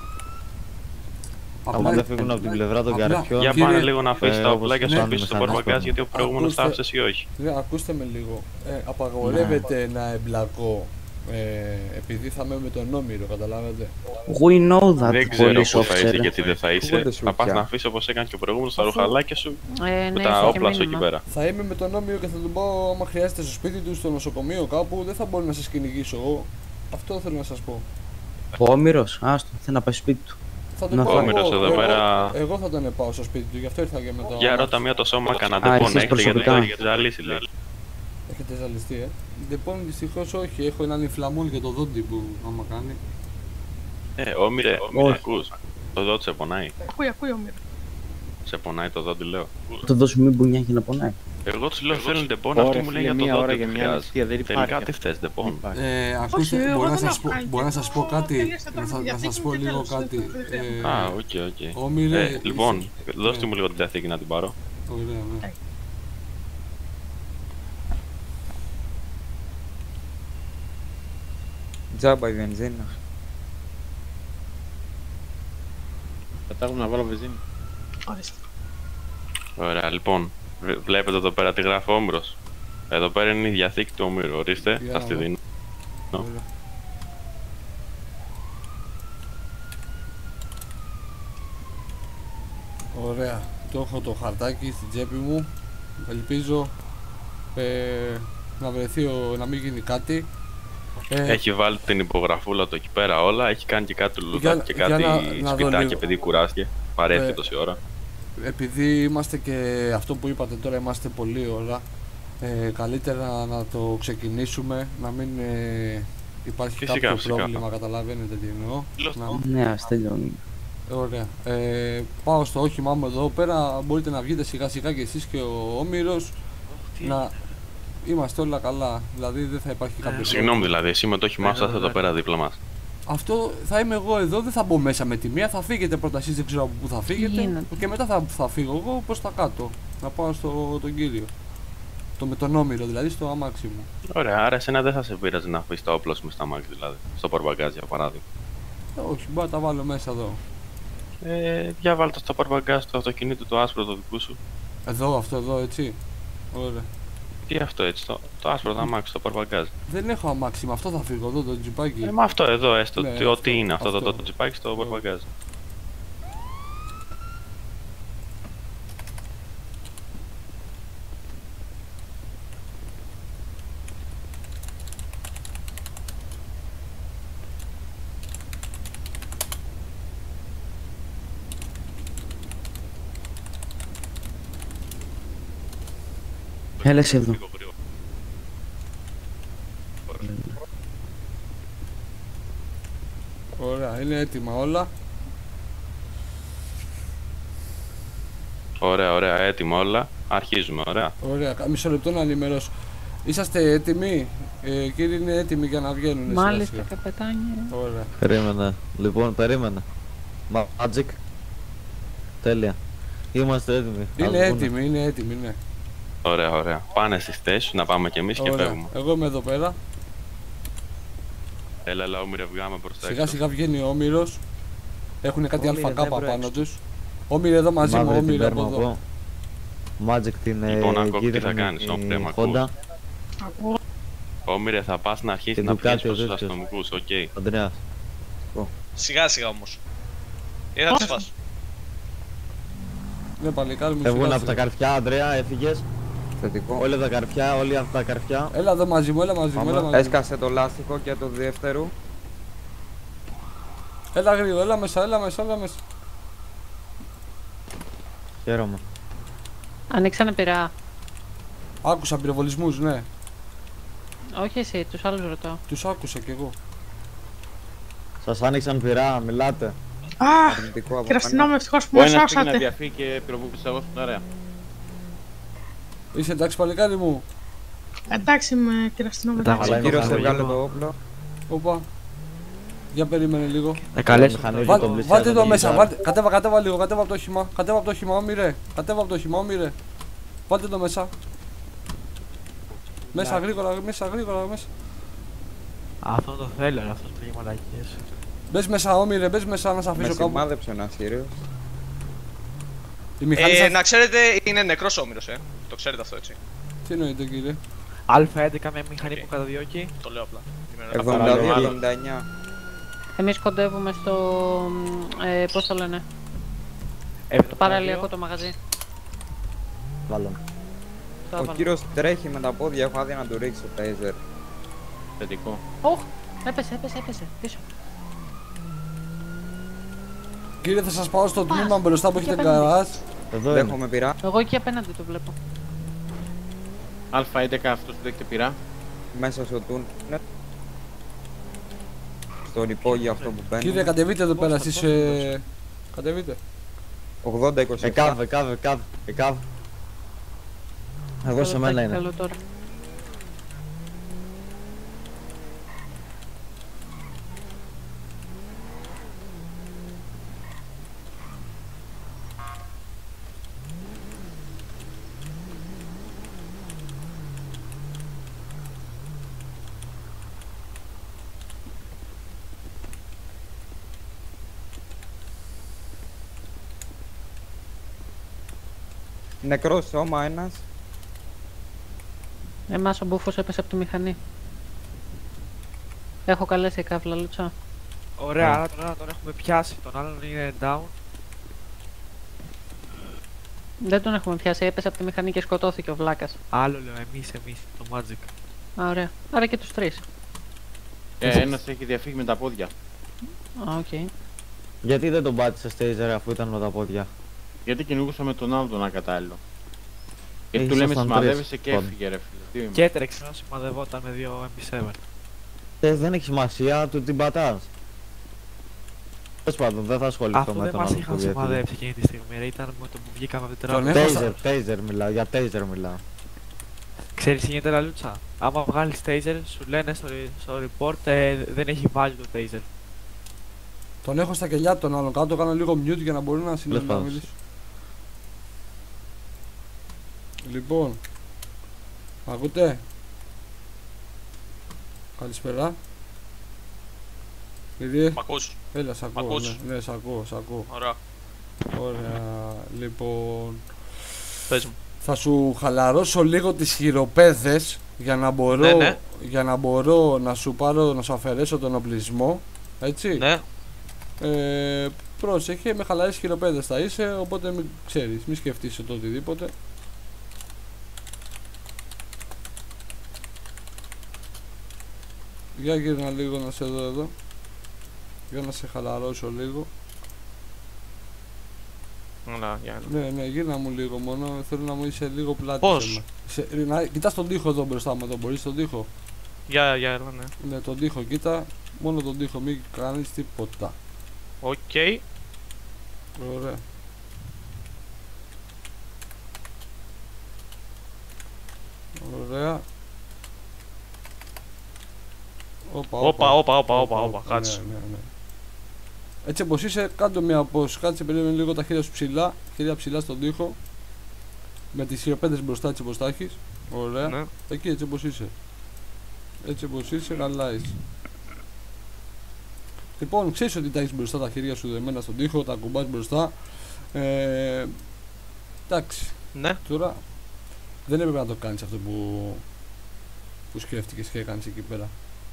Άμα δεν φύγουν από την πλευρά των απλά- καρφιών. Για Κύριε- πάνε λίγο να αφήσεις ε, τα όπως οπλάκια σου ναι, πίσω στο μηχανές πορπαγκάζ, παίρνουν. γιατί ο προηγούμενος τα Ακούστε- άφησες ή όχι. Ναι, ακούστε με λίγο. Ε, απαγορεύεται να εμπλακώ ε, επειδή θα είμαι με τον Όμηρο, καταλάβατε. We know that, Δεν ξέρω police πού θα είσαι officer. και τι δεν θα είσαι. Ακούγονται Θα πας σουτιά. να αφήσεις όπως έκανε και ο προηγούμενος τα Αφού- ρουχαλάκια σου Ε, με ναι, τα είχε και όπλα σου εκεί μήνυμα. πέρα. Θα είμαι με τον Όμηρο και θα τον πω άμα χρειάζεται στο σπίτι του, στο νοσοκομείο κάπου, δεν θα μπορεί να σας κυνηγήσω εγώ. Αυτό θέλω να σας πω. Ο Όμηρος, άστο, θέλει να πάει σπίτι του. Θα τον Να πάω φάω. Όμηρος εγώ, εδώ εγώ- πέρα- Εγώ θα τον πάω στο σπίτι του, γι' αυτό ήρθα και με το. Για αμάξι. ρώτα μία το σώμα κανένα Α, ντεπών εσείς έχετε γιατί το προσωπικά. έχετε ζαλίσει λέει. Έχετε ζαλιστεί, ε. Λοιπόν, δυστυχώς όχι. Έχω έναν inflamol για το δόντι που άμα κάνει. Ε, όμηρε, όμηρε, ακούς. Το δόντι σε πονάει. Ακούει, ακούει ο Μύρο. Σε πονάει το δόντι λέω. Το δώσουμε μην μπουνιά και να πονάει. Εγώ τους λέω θέλουν ντεπών, αυτοί μου λέει για το μία ώρα δόντι για που μια χρειάζεται. νηστεία, δεν Τελικά υπάρχει. τι θες ντεπών. Ε, ακούστε, Όχι, εγώ μπορώ να δεν σας έχω πω, κάνει μπορώ να σας πω τίποτα. κάτι. Τελείωσα τώρα Να, τη θα- να διαθήκη σας μου πω και λίγο τέλος. κάτι. Ε, Α, οκ, οκ. Όμηρε, Ε, λοιπόν, είσαι- δώστε ναι. μου λίγο την διαθήκη να την πάρω. Ωραία, ναι. Τζάμπα η βενζίνα. Κατάγουμε να βάλω βενζίνη. Ορίστε. Ωραία, λοιπόν. Β- Βλέπετε εδώ πέρα τι γράφει ο Όμηρος. Εδώ πέρα είναι η διαθήκη του Ομήρου. Ορίστε, Για θα να στη δω. δίνω. Ωραία. Ωραία. Το έχω το χαρτάκι στην τσέπη μου. Ελπίζω ε, να βρεθεί ο, να μην γίνει κάτι. Ε, Έχει βάλει την υπογραφούλα του εκεί πέρα όλα. Έχει κάνει και κάτι λουλουδάκι και για κάτι να- να δω σπιτάκι λίγο. επειδή κουράστηκε. Παρέφυγε Ε, τόση ώρα. επειδή είμαστε και αυτό που είπατε τώρα, είμαστε πολλή ώρα. Ε, καλύτερα να το ξεκινήσουμε, να μην ε, υπάρχει Φυσικά, κάποιο φυσικά. πρόβλημα, καταλαβαίνετε τι εννοώ. Να- Ναι, ας τελειώνει. Ωραία. Ε, πάω στο όχημά μου εδώ πέρα. Μπορείτε να βγείτε σιγά σιγά και εσείς και ο Όμηρος. Να είμαστε όλα καλά. Δηλαδή δεν θα υπάρχει κάποιο Συγγνώμη πρόβλημα. δηλαδή, εσύ με το όχημά σου θα εδώ πέρα δίπλα μας. Αυτό θα είμαι εγώ εδώ, δεν θα μπω μέσα με τη μία. Θα φύγετε πρώτα εσείς, δεν ξέρω από πού θα φύγετε. γίνεται? Και μετά θα, θα φύγω εγώ προς τα κάτω. Να πάω στο τον κύριο. Το με τον Όμηρο, δηλαδή στο αμάξι μου. Ωραία, άρα εσένα δεν θα σε πείραζε να αφήσει τα όπλα σου μες στα μάξι δηλαδή. Στο πορμπαγκάζ για παράδειγμα. Ε, όχι, μπορώ να τα βάλω μέσα εδώ. Ε, για βάλτε στο πορμπαγκάζ του αυτοκινήτου το άσπρο το δικού σου. Εδώ, αυτό εδώ, έτσι. Ωραία. Τι αυτό έτσι, το, το άσπρο το αμάξι, το πορμπαγκάζ. Δεν έχω αμάξι, με αυτό θα φύγω εδώ, το τζιπάκι. Ε, με αυτό εδώ έστω, Ναι, τι, αυτό, ό,τι είναι αυτό, αυτό. το, το τσιπάκι στο πορμπαγκάζ. Έλεξε εδώ. Ωραία, είναι έτοιμα όλα. Ωραία, ωραία, έτοιμα όλα. Αρχίζουμε, ωραία. Ωραία, κα- μισό λεπτό να ενημερώσω. Είσαστε έτοιμοι, ε, κύριοι είναι έτοιμοι για να βγαίνουν. σιγά Μάλιστα, σιγά. καπετάνιε. Ωραία. Περίμενα. Λοιπόν, περίμενα. Magic. Τέλεια. Είμαστε έτοιμοι. Είναι Ας βγουνε. έτοιμοι, είναι έτοιμοι, ναι. Ωραία, ωραία. Πάνε στις θέσεις να πάμε κι εμείς και Ωραία. φεύγουμε. Εγώ είμαι εδώ πέρα. Έλα, έλα, Όμηρε, βγάμε προς τα Σιγά έξω. σιγά βγαίνει ο Όμηρος. Έχουν κάτι Όμηρε, ΑΚ δεν πάνω προέξω. τους. Όμηρε εδώ μαζί μου, Μαύρη την Όμηρε από παίρνω εδώ. εγώ. Magic την ε, Λοιπόν, άκου, τι θα κίτρινη, κάνεις, τη Όμηρε, μ' ακούς? Honda. Ακούω. Όμηρε, θα πας να αρχίσεις Και να του πηγαίνεις κάτι ο προς τους τέτοιος. αστυνομικούς, οκ. Ανδρέας. Σιγά σιγά όμως. Ή θα τους φας. Ναι, παλικάρι μου, Φεύγουν σιγά από τα σιγά. καρφιά, Ανδρέα, έφυγες. Θετικό. Όλα τα καρφιά, όλοι από τα καρφιά. Έλα εδώ μαζί μου, έλα μαζί μου, έλα Πάμε. μαζί μου. Έσκασε το λάστιχο και το δεύτερο. Έλα γρήγορα, έλα μέσα, έλα μέσα, έλα μέσα. Χαίρομαι. Ανοίξανε πειρά. Άκουσα πυροβολισμούς, ναι. Όχι εσύ, τους άλλους ρωτάω. Τους άκουσα κι εγώ. Σας άνοιξαν πειρά, μιλάτε. Α, Αρνητικό από κύριε πάνω. αστυνόμο, ευτυχώς που Ο με ένας πήγε να σώσατε. διαφύγει και πυροβούλησε εγώ στην ωραία. Είσαι εντάξει παλικάρι μου. Εντάξει με κύριε αστυνόμο. Εντάξει. εντάξει. Ο κύριος είναι έβγαλε λίγο. το όπλο. Όπα. Για περίμενε λίγο. Να καλέσω. Μηχανή. Βά, τον πλησιάζω, βάλτε εδώ τον μέσα, πλησιάζω. βάλτε, κατέβα, κατέβα λίγο, κατέβα από το όχημα. Κατέβα από το όχημα, όμοιρε. Κατέβα από το όχημα, όμοιρε. Βάλτε το μέσα. Μέσα γρήγορα, μέσα γρήγορα, μέσα. Αυτό το θέλω, ρε, αυτός πήγε μαλακίες. Μπες μέσα, όμοιρε, μπες μέσα να σε Με αφήσω κάπου. σημάδεψε ο Ασύριος. Η μηχανή Ε, σας... να ξέρετε, είναι νεκρός ο Όμηρος, ε. Το ξέρετε αυτό, έτσι. Τι εννοείται κύριε. Α έντεκα με μηχανή που καταδιώκει. Το λέω απλά. εβδομήντα δύο Παρακαλώ. εβδομήντα εννιά. Εμείς κοντεύουμε στο. Ε, πώς το λένε. Το παραλιακό το μαγαζί. Βάλω. Το Ο έβαλα. κύριος τρέχει με τα πόδια, έχω άδεια να του ρίξω το taser. Θετικό. Οχ, έπεσε, έπεσε, έπεσε. Πίσω. Κύριε θα σας πάω στο Πας, τμήμα μπροστά που εκεί έχετε απέναντι. γκαράζ. Εδώ είναι. Δέχομαι πειρά. Εγώ εκεί απέναντι το βλέπω. Α έντεκα αυτός που δέχεται πειρά. Μέσα στο τούνελ. Στον υπόγειο αυτό που Κύριε μπαίνει. κατεβείτε εδώ πέρα Πώς, εσείς. πώς, ε, Κατεβείτε. ογδόντα είκοσι Εκάβ, επτά. εκάβ, εκάβ, εκάβ. Εγώ σε μένα είναι. Θέλω τώρα. Νεκρό σώμα ένας. Εμάς ο μπούφος έπεσε από τη μηχανή. Έχω καλέσει κάβλα, Λούτσα. Ωραία, Α. άρα τον άλλον τον έχουμε πιάσει. Τον άλλον είναι down. Δεν τον έχουμε πιάσει, έπεσε από τη μηχανή και σκοτώθηκε ο βλάκας. Άλλο λέω, εμείς, εμείς, το Magic. Α, ωραία. Άρα και τους τρεις. Ε, ένας έχει διαφύγει με τα πόδια. Α, οκ. Okay. Γιατί δεν τον πάτησε Στέιζερ αφού ήταν με τα πόδια. Γιατί κυνηγούσα με τον άλλο τον ακατάλληλο. Γιατί Ε, του λέμε ήσασταν σημαδεύεσαι τρεις, και λοιπόν. έφυγε ρε φίλε. Τι είμαι. Και έτρεξε να σημαδευόταν με δύο εμ πι σέβεν. Ε, δεν έχει σημασία, του την πατάς. Τέλος πάντων, δεν θα ασχοληθώ Αφού με δεν τον μας άλλο είχαν που διέφυγε. σημαδέψει εκείνη τη στιγμή, ρε, ήταν με το που βγήκαμε από την Τον τράπεζα. έχω Taser, Taser μιλάω, για Taser μιλάω. Ξέρεις τι γίνεται, Λαλούτσα. Άμα βγάλεις taser, σου λένε στο, στο report ε, δεν έχει βάλει το taser. Τον έχω στα κελιά τον άλλον κάτω, κάνω λίγο mute για να μπορεί να Τέλος συνεχίσει να πάντων. μιλήσει. Λοιπόν, μ' ακούτε? Καλησπέρα. Κύριε, Μ' ακούς? έλα, σ' ακούω, ακούς? ναι, ναι, σ' ακούω, σ' ακούω. Ωραία. Ωραία, λοιπόν, Πες μου. θα σου χαλαρώσω λίγο τις χειροπέδες για να μπορώ, Ναι, ναι. για να μπορώ να σου πάρω, να σου αφαιρέσω τον οπλισμό, έτσι. Ναι. Ε, πρόσεχε, με χαλαρές χειροπέδες θα είσαι, οπότε μην ξέρεις, μην σκεφτείς το οτιδήποτε. Για γύρνα λίγο να σε δω εδώ. Για να σε χαλαρώσω λίγο. Όλα, για Ναι, ναι, γύρνα μου λίγο μόνο. Θέλω να μου είσαι λίγο πλάτη. Πώς? σε μέ- Σε, να, κοιτάς τον τοίχο εδώ μπροστά μου, εδώ μπορείς τον τοίχο. Για, για, έλα, ναι. Ναι, τον τοίχο, κοίτα. Μόνο τον τοίχο, μην κάνεις τίποτα. Οκ. Ωραία. Ωραία. Όπα, Όπα, όπα, όπα, όπα, όπα, Ναι, κάτσε. ναι, ναι. Έτσι όπως είσαι, κάτω μια pause. Κάτσε, περίμενε λίγο τα χέρια σου ψηλά. Χέρια ψηλά στον τοίχο. Με τις χειροπέδες μπροστά, έτσι όπως τα έχεις. Ωραία. Ναι. Εκεί, έτσι όπως είσαι. Έτσι όπως είσαι, καλά είσαι. Λοιπόν, ξέρεις ότι τα έχεις μπροστά τα χέρια σου δεμένα στον τοίχο, τα κουμπάς μπροστά. Ε, εντάξει. Ναι. Τώρα δεν έπρεπε να το κάνεις αυτό που, που σκέφτηκες και έκανες εκεί πέρα.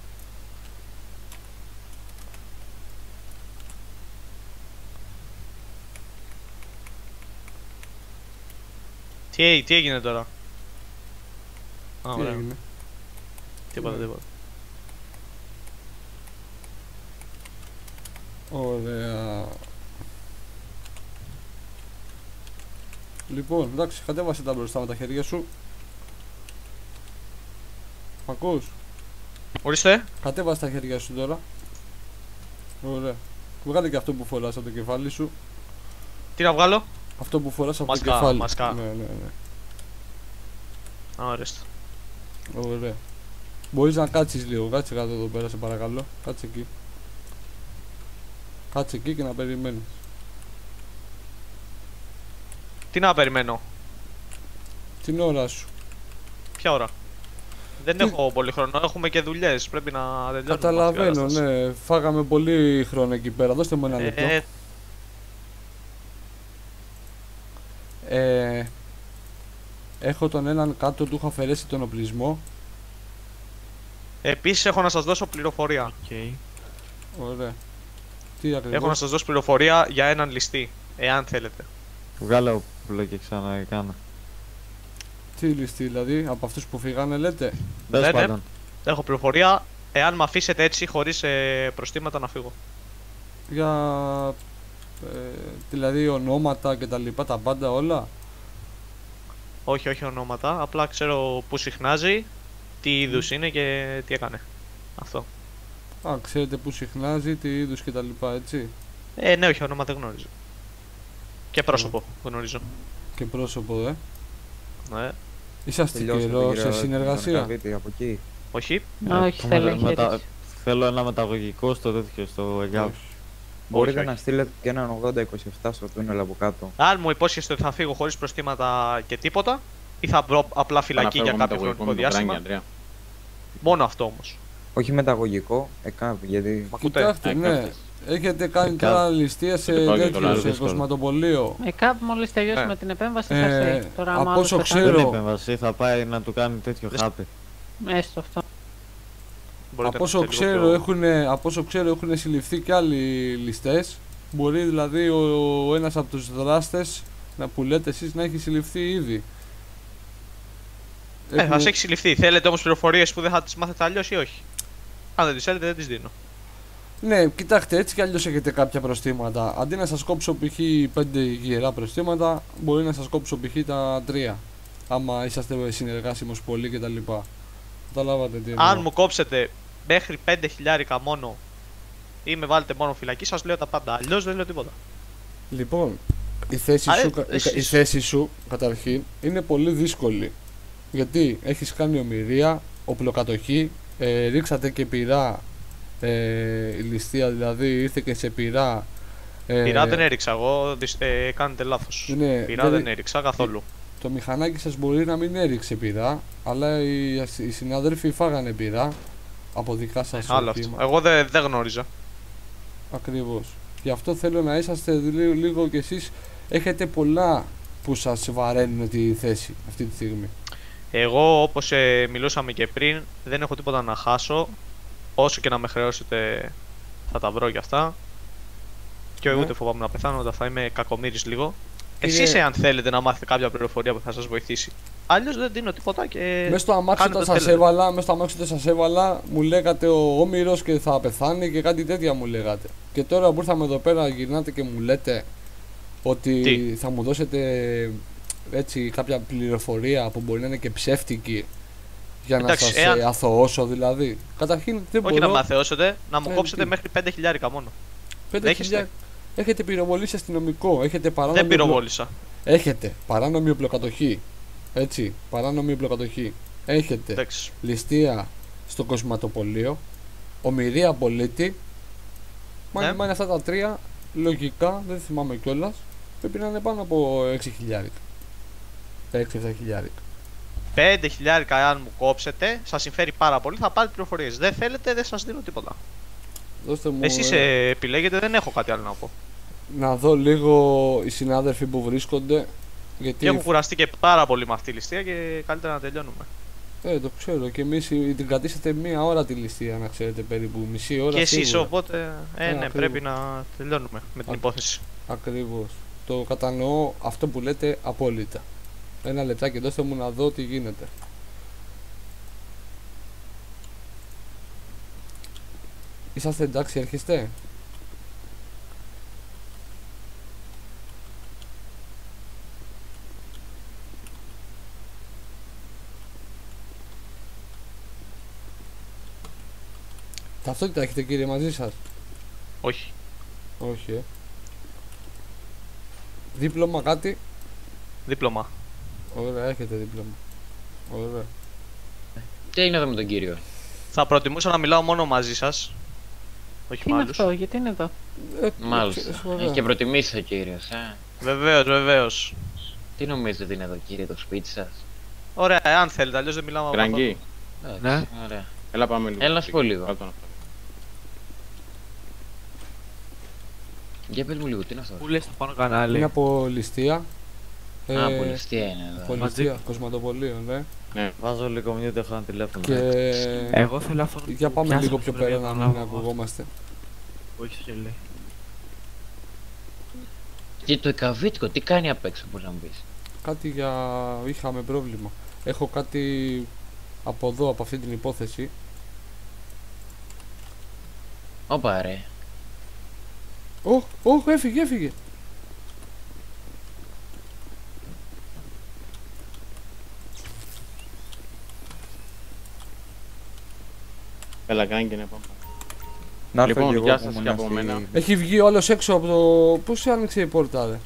Τι, τι έγινε τώρα? Α, Τι ωραία. έγινε? Τίποτα, Ναι. τίποτα. Ωραία. Λοιπόν, εντάξει, κατέβασε τα μπροστά με τα χέρια σου. Μ' ακούς? Ορίστε. Κατέβασε τα χέρια σου τώρα. Ωραία. Βγάλε και αυτό που φοράς από το κεφάλι σου. Τι να βγάλω? Αυτό που φοράς από Μασκά, το κεφάλι. μασκά. Ναι, ναι, ναι. Α, ορίστε. Ωραία. Μπορείς να κάτσεις λίγο, κάτσε κάτω εδώ πέρα σε παρακαλώ. Κάτσε εκεί. Κάτσε εκεί και να περιμένεις. Τι να περιμένω? Την ώρα σου. Ποια ώρα? Δεν Τι- έχω πολύ χρόνο, έχουμε και δουλειές, πρέπει να τελειώνουμε. Καταλαβαίνω, αυτή η ώρα, ναι. Φάγαμε πολύ χρόνο εκεί πέρα. Δώστε μου ένα λεπτό. Ε, Ε, έχω τον έναν κάτω, του έχω αφαιρέσει τον οπλισμό. Επίσης έχω να σας δώσω πληροφορία. Okay. Ωραία. Τι ακριβώς? Έχω να σας δώσω πληροφορία για έναν ληστή, εάν θέλετε. Βγάλε όπλο και ξανακάνω. Τι ληστή, δηλαδή, από αυτούς που φύγανε, λέτε. Τέλος Ναι, ναι. πάντων. Έχω πληροφορία, εάν με αφήσετε έτσι χωρίς ε, προστήματα να φύγω. Για. Ε, δηλαδή, ονόματα και τα λοιπά, τα πάντα όλα. Όχι, όχι ονόματα, απλά ξέρω που συχνάζει, τι είδους είναι και τι έκανε. Αυτό. Α, ξέρετε που συχνάζει, τι είδους και τα λοιπά, έτσι. Ε, ναι, όχι ονόματα δεν γνωρίζω. Και πρόσωπο γνωρίζω. Και πρόσωπο, ε. Ναι. Είσαστε Τελειώσατε, καιρό κύριε σε συνεργασία. Καραβίτη, από εκεί. Όχι. Όχι, Ε, θέλει, έχει μετα- αίτηση. Θέλω ένα μεταγωγικό στο τέτοιο, στο ΕΓΑΒ. Μπορείτε όχι. να στείλετε και έναν ογδόντα είκοσι επτά στο τούνελ από κάτω. Αν μου υπόσχεστε ότι θα φύγω χωρίς προστήματα και τίποτα, ή θα βρω απλά φυλακή για κάποιο χρονικό διάστημα. Μόνο αυτό όμως. Όχι μεταγωγικό, εκάβ, γιατί. Μ' ακούτε? Κοιτάξτε, Ε, ναι. κάθεσαι. Έχετε κάνει Κάπου. τώρα ληστεία σε Το τέτοιο, άλλο σε δύσκολο. κοσματοπολείο. Ε, κάπου μόλις τελειώσουμε Ε. την επέμβαση θα Ε, έρθει. Τώρα άμα από άλλος όσο πεθάνει, Δεν ξέρω- είναι επέμβαση, θα πάει να του κάνει τέτοιο χάπι. έστω αυτό. Μπορείτε Από να όσο, είστε λίγο ξέρω, πιο- έχουν, από όσο ξέρω έχουν συλληφθεί και άλλοι ληστές. Μπορεί δηλαδή ο, ο ένας από τους δράστες να, που λέτε εσείς να έχει συλληφθεί ήδη. Ε, θα Έχουν- σε έχει συλληφθεί. Θέλετε όμως πληροφορίες που δεν θα τις μάθετε αλλιώς ή όχι? Αν δεν τις θέλετε, δεν τις δίνω. Ναι, κοιτάξτε, έτσι κι αλλιώς έχετε κάποια προστήματα. Αντί να σας κόψω π.χ. πέντε γερά προστήματα, μπορεί να σας κόψω π.χ. τα τρία. Άμα είσαστε συνεργάσιμος πολύ κτλ. Καταλάβατε τι εννοώ. Αν μου κόψετε μέχρι πέντε χιλιάρικα μόνο ή με βάλετε μόνο φυλακή, σας λέω τα πάντα. Αλλιώς δεν λέω τίποτα. Λοιπόν, η θέση, Α, σου, ε, κα- εσείς. η θέση σου καταρχήν είναι πολύ δύσκολη. Γιατί έχεις κάνει ομηρία, οπλοκατοχή, ε, ρίξατε και πυρά, ε, η ληστεία δηλαδή ήρθε και σε πυρά. Ε, Πυρά δεν έριξα εγώ, δυσ- ε, κάνετε λάθος. ναι, Πυρά δεν- δεν έριξα καθόλου. Το μηχανάκι σας μπορεί να μην έριξε πυρά, αλλά οι, οι συνάδελφοι φάγανε πυρά από δικά σας Άλλο αυτό. οχήματα. Εγώ δεν δεν γνώριζα. Ακριβώς. Γι' αυτό θέλω να είσαστε λίγο, λίγο κι εσείς έχετε πολλά που σας βαραίνουν τη θέση αυτή τη στιγμή. Εγώ, όπως ε, μιλούσαμε και πριν, δεν έχω τίποτα να χάσω. Όσο και να με χρεώσετε, θα τα βρω κι αυτά. Και Ναι. ούτε φοβάμαι να πεθάνω, όταν θα είμαι κακομοίρης λίγο. Κύριε- Εσείς, εάν θέλετε να μάθετε κάποια πληροφορία που θα σας βοηθήσει. Αλλιώς δεν δίνω τίποτα και. Μέσα στο αμάξι κάνετε όταν ό,τι σας θέλετε. έβαλα, μέσα στο αμάξι όταν σας έβαλα, μου λέγατε ο Όμηρος και θα πεθάνει και κάτι τέτοια μου λέγατε. Και τώρα που ήρθαμε εδώ πέρα γυρνάτε και μου λέτε ότι Τι? θα μου δώσετε έτσι κάποια πληροφορία που μπορεί να είναι και ψεύτικη για Εντάξει, να σας εάν- ε, αθωώσω δηλαδή. Καταρχήν δεν Όχι μπορώ. να με αθεώσετε, να μου Ναι, κόψετε τι? μέχρι πέντε χιλιάρικα μόνο. Πέντε δέχεστε? χιλιάδες. Έχετε πυροβολήσει αστυνομικό, έχετε παράνομη Δεν οπλο- πυροβόλησα. Έχετε παράνομη οπλοκατοχή. Έτσι, παράνομη οπλοκατοχή. Έχετε Εντάξει. ληστεία στο κοσματοπολείο, ομηρία πολίτη. Μα Ναι. αν είναι αυτά τα τρία, λογικά, δεν θυμάμαι κιόλα, πρέπει να είναι πάνω από έξι χιλιάρικα. έξι εφτά χιλιάρικα. πέντε χιλιάρικα, αν μου κόψετε, σας συμφέρει πάρα πολύ. Θα πάρετε πληροφορίες. Δεν θέλετε, δεν σας δίνω τίποτα. Δώστε μου Εσείς ε, ε, επιλέγετε, δεν έχω κάτι άλλο να πω. να δω λίγο οι συνάδελφοι που βρίσκονται. Γιατί Και έχω κουραστεί και πάρα πολύ με αυτή τη ληστεία και καλύτερα να τελειώνουμε. ε, το ξέρω και εμείς η- την κρατήσατε μία ώρα τη ληστεία, να ξέρετε, περίπου μισή ώρα. Και εσείς, σίγουρα. οπότε, ε, Ε, ναι, ακριβώς. πρέπει να τελειώνουμε με την Α. υπόθεση. Ακριβώς. Το κατανοώ αυτό που λέτε απόλυτα. Ένα λεπτάκι, δώστε μου να δω τι γίνεται. Είσαστε εντάξει, έρχεστε. Ταυτότητα έχετε κύριε μαζί σας? Όχι. Όχι ε. Δίπλωμα κάτι? Δίπλωμα. Ωραία, έχετε δίπλωμα. Ωραία. Τι έγινε εδώ με τον κύριο? Θα προτιμούσα να μιλάω μόνο μαζί σας. Όχι Τι με είναι άλλους. αυτό, γιατί είναι εδώ? Ε, Μάλιστα. ξέρεις, ωραία. Έχει και προτιμήσει ο κύριος, ε. Βεβαίως, βεβαίως. Τι νομίζετε ότι είναι εδώ, κύριε, το σπίτι σας? Ωραία, αν θέλετε, αλλιώς δεν μιλάω με Γκραγκή, Εντάξει, Ναι. Ωραία. έλα πάμε λίγο. Έλα να σου πω λίγο. Κάτω να πάμε. Για πες μου λίγο, τι είναι αυτό? Πού λες στο πάνω κανάλι. Είναι από ληστεία. Α, πολυστία είναι εδώ. Από ληστεία, κοσματοπολείο, ναι. Ναι. Βάζω λίγο μute, έχω ένα τηλέφωνο. Και Εγώ θέλω αυτό. για πάμε Πιάσα λίγο το πιο βραβείο πέρα να να μην λάβω. ακουγόμαστε. Που έχεις το κελί. Και το εκαβίτικο, τι κάνει απ' έξω, μπορεί να μου πεις? Κάτι για... είχαμε πρόβλημα. Έχω κάτι από εδώ, από αυτή την υπόθεση. Όπα ρε. Ωχ, ωχ, έφυγε, έφυγε. Έλα κάνει και να πάμε. Να έρθω Λοιπόν, κι εγώ γεια που σας ήμουν και από στη- μένα. Έχει βγει ο άλλος έξω από το... Πώς άνοιξε η πόρτα, ρε?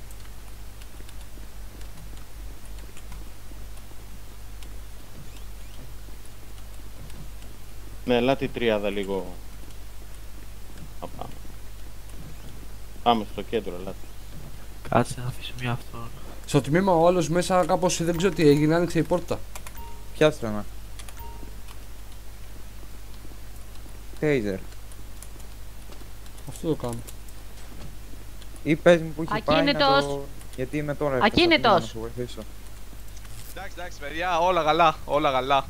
Ναι, ελάτε η τριάδα λίγο. Να πάμε. Πάμε στο κέντρο, ελάτε. Κάτσε να αφήσω μια αυτόν. Στο τμήμα ο άλλος μέσα κάπως δεν ξέρω τι έγινε, άνοιξε η πόρτα. Πιάστε με. Taser. Αυτό το κάνω. Ή πες μου που έχει πάει να Ακίνητος. το... Γιατί είμαι τώρα Ακίνητος. να σου βοηθήσω. Εντάξει, εντάξει, παιδιά, όλα καλά, όλα καλά.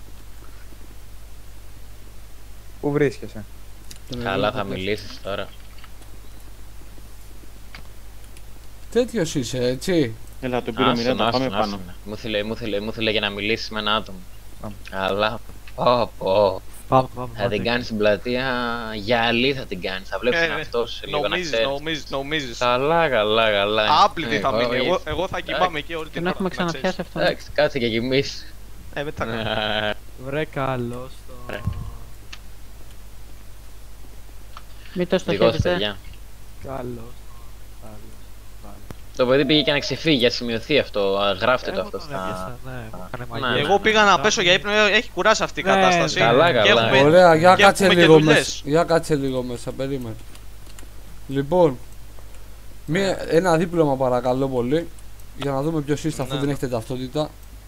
Πού βρίσκεσαι? Καλά, θα μιλήσεις τώρα. Τέτοιος είσαι, έτσι. Έλα, τον πήρε Άστον, Μιράντα, πάμε άστον, πάνω. άστον. Μου ήθελε, μου ήθελε, μου ήθελε για να μιλήσεις με ένα άτομο. Πάμε. Αλλά, πω πω. Πάμε, πάμε. Θα την κάνεις στην πλατεία, γυαλί θα την κάνεις. Θα βλέπεις Ε, ένα αυτός σε λίγο να Νομίζεις, ξέρεις. νομίζεις, νομίζεις. Καλά, καλά, καλά. Άπλητη θα Εγώ- μείνει. Εγώ, εγώ θα κοιμάμαι εκεί όλη την Τον ώρα. έχουμε να ξέρεις. ξαναπιάσει αυτό. Εντάξει, κάτσε και κοιμήσεις. Ε, μετά κάνω. Βρε καλώς το. Ρε. Μην το Δικός στοχεύεις, ε. παιδιά. Καλώς. Το παιδί πήγε και να ξεφύγει για να σημειωθεί αυτό. Α, Γράφτε το Εγώ αυτό τον στα... έπιασα, ναι, μου έκανε Ναι, μαγεία. Εγώ πήγα να πέσω για ύπνο, έχει κουράσει αυτή η Ναι, κατάσταση. καλά, Και καλά. έχουμε- Ωραία, για και κάτσε έχουμε και λίγο δουλειές. μέσα. Για κάτσε λίγο μέσα, περίμενε. Λοιπόν, μία, ένα δίπλωμα παρακαλώ πολύ. Για να δούμε ποιος είστε, αφού Ναι. δεν έχετε ταυτότητα.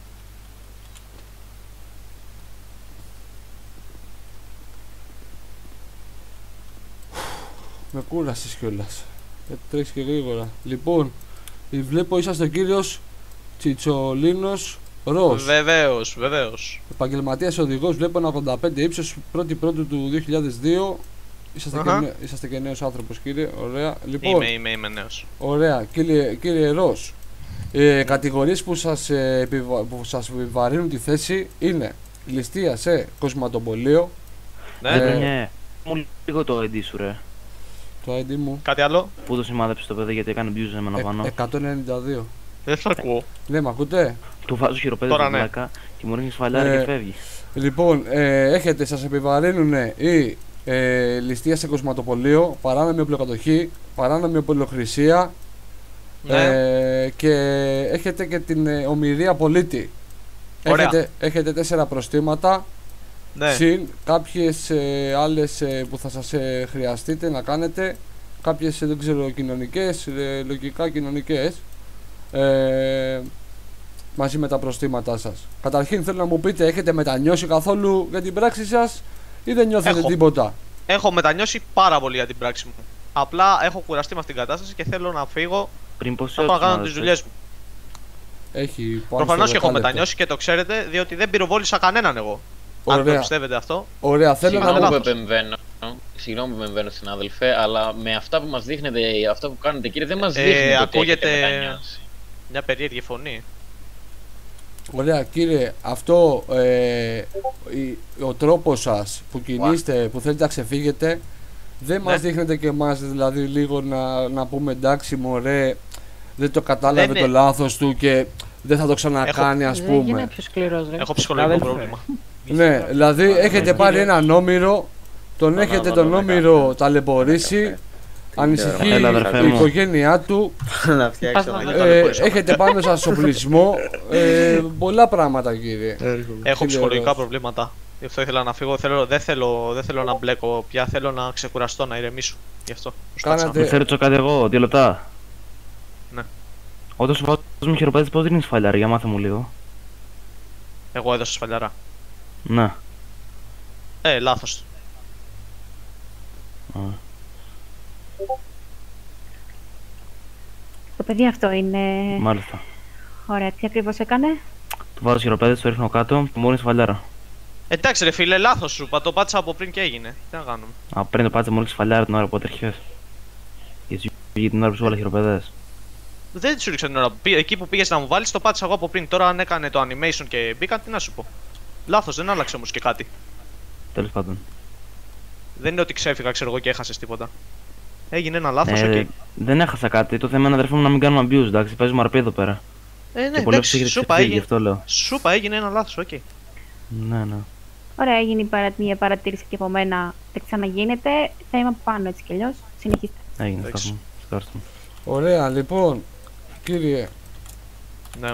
Με κούρασες κιόλας. Γιατί τρέχεις και γρήγορα. Λοιπόν, βλέπω είσαστε ο κύριος Τσιτσολίνος Ροζ. Βεβαίως, βεβαίως. Επαγγελματίας οδηγός, βλέπω ένα ογδόντα πέντε ύψος, πρώτη πρώτου του δύο χιλιάδες δύο. Είσαστε, Αχα. και, νέ- είσαστε και νέος άνθρωπος, κύριε. Ωραία. Λοιπόν, Είμαι, είμαι, είμαι νέος. ωραία. Κύριε, κύριε Ροζ, ε, κατηγορίες που σας, ε, επιβα... που σας επιβαρύνουν τη θέση είναι ληστεία σε κοσματοπολείο. Ναι, Ε, Ναι, μου λίγο το άι ντι σου ρε. Το άι ντι μου. κάτι άλλο. Πού το σημάδεψε το παιδί γιατί έκανε abuse σε μένα πάνω. Ε, εκατόν ενενήντα δύο. Δεν θα ακούω. Ναι, μ' ακούτε? Του βάζω χειροπέδι Τώρα στο ναι. βλάκα και μου ρίχνει σφαλιάρι Ε, και φεύγει. Λοιπόν, ε, έχετε, σας επιβαρύνουν η ε, ληστεία σε κοσματοπολείο, παράνομη οπλοκατοχή, παράνομη οπλοχρησία Ναι. ε, και έχετε και την ε, ομοιρία πολίτη. Ωραία. Έχετε, έχετε τέσσερα προστήματα, Ναι. συν κάποιες ε, άλλες ε, που θα σας ε, χρειαστείτε να κάνετε, κάποιες ε, δεν ξέρω κοινωνικές, ε, λογικά κοινωνικές, ε, μαζί με τα προστήματά σας. Καταρχήν θέλω να μου πείτε, έχετε μετανιώσει καθόλου για την πράξη σας ή δεν νιώθετε Έχω. τίποτα? Έχω μετανιώσει πάρα πολύ για την πράξη μου. Απλά έχω κουραστεί με αυτήν την κατάσταση και θέλω να φύγω Πριν πόση να πάω ώρα να κάνω τις δουλειές μου. Έχει πάνω Προφανώς στο και έχω δεκάλεπτο. μετανιώσει και το ξέρετε, διότι δεν πυροβόλησα κανέναν εγώ. Αν το Ωραία. πιστεύετε αυτό. Ωραία, θέλω να Συγγνώμη μου που λάθος. επεμβαίνω. Συγγνώμη που επεμβαίνω, συνάδελφε, αλλά με αυτά που μας δείχνετε, αυτά που κάνετε, κύριε, δεν μας Ε, δείχνετε ότι ακούγεται- έχετε μετανιώσει. Μια περίεργη φωνή. Ωραία, κύριε, αυτό ε, η- ο τρόπος σας που κινείστε, που θέλετε να ξεφύγετε, δεν Ναι. μας δείχνετε και εμάς δηλαδή λίγο να, να πούμε εντάξει μωρέ, δεν το κατάλαβε Δεν το είναι- λάθος του και δεν θα το ξανακάνει ας Δεν γίνεται πούμε. πιο σκληρός, ρε. Έχω ψυχολογικό Αδέλφε. πρόβλημα. Ναι, δηλαδή έχετε πάρει έναν όμηρο, τον Να, έχετε να, τον να, όμηρο να, ταλαιπωρήσει, ανησυχεί Έλα, αδερφέ η μου. οικογένειά του, Να φτιάξω Πας να ένα δω. ε, έχετε πάνω σας οπλισμό, ε, πολλά πράγματα κύριε. Έχω Κύριε ψυχολογικά Ροζ. προβλήματα. Γι' αυτό ήθελα να φύγω. Θέλω, δεν, θέλω, δεν θέλω να μπλέκω πια. Θέλω να ξεκουραστώ, να ηρεμήσω. Γι' αυτό. προσπάθησα. Κάνατε- Δεν θέλω να κάτι εγώ, δύο λεπτά. Ναι. Όταν σου βάζω χειροπέδι, πώς ρίχνει σφαλιάρι, για μάθε μου λίγο. Εγώ έδωσα σφαλιαρά. Ναι. Ε, λάθος. Α. Το παιδί αυτό είναι. Μάλιστα. Ωραία, τι ακριβώς έκανε? Του βάζω χειροπέδι, το ρίχνω κάτω και μου ρίχνει σφαλιάρα. Εντάξει, ρε φίλε, λάθος σου. είπα, Το πάτησα από πριν και έγινε. Τι να κάνουμε. Α, πριν το πάτσε μου ρίχνει σφαλιάρα την ώρα που έτρεχες. Και σου πήγε την ώρα που σου βάλα χειροπέδες. Δεν σου ρίξα την ώρα. Πή- Εκεί που πήγες να μου βάλεις, το πάτησα εγώ από πριν. Τώρα αν έκανε το animation και μπήκα, τι να σου πω. Λάθος, δεν άλλαξε όμως και κάτι. Τέλος πάντων. Δεν είναι ότι ξέφυγα, ξέρω εγώ και έχασες τίποτα. Έγινε ένα λάθος, οκ. Ε, δεν έχασα κάτι. Το θέμα είναι αδερφέ μου να μην κάνουμε abuse, εντάξει. Παίζουμε αρπή εδώ πέρα. Ε, ναι, Και πολύ εντάξει, ψύχη σου είπα, ξεφύγει, γι' έγινε, αυτό λέω. σου είπα, έγινε ένα λάθος, οκ. Ναι, ναι. Ωραία, έγινε η παρα... μια παρατήρηση και από μένα. Δεν ξαναγίνεται. Θα είμαι από πάνω έτσι κι αλλιώς. Συνεχίστε. Έγινε, Εντάξει. σταθμό. Ευχαριστώ. Ωραία, λοιπόν, κύριε, Ναι.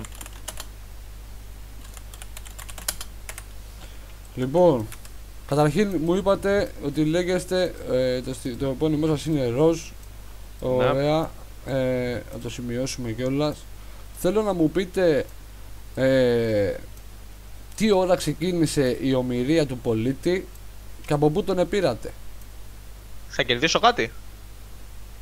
λοιπόν, καταρχήν μου είπατε ότι λέγεστε, ε, το, στι- το επώνυμό σας είναι Ροζ, ωραία, ε, να το σημειώσουμε κιόλας. Θέλω να μου πείτε ε, τι ώρα ξεκίνησε η ομηρία του πολίτη και από πού τον επήρατε. Θα κερδίσω κάτι.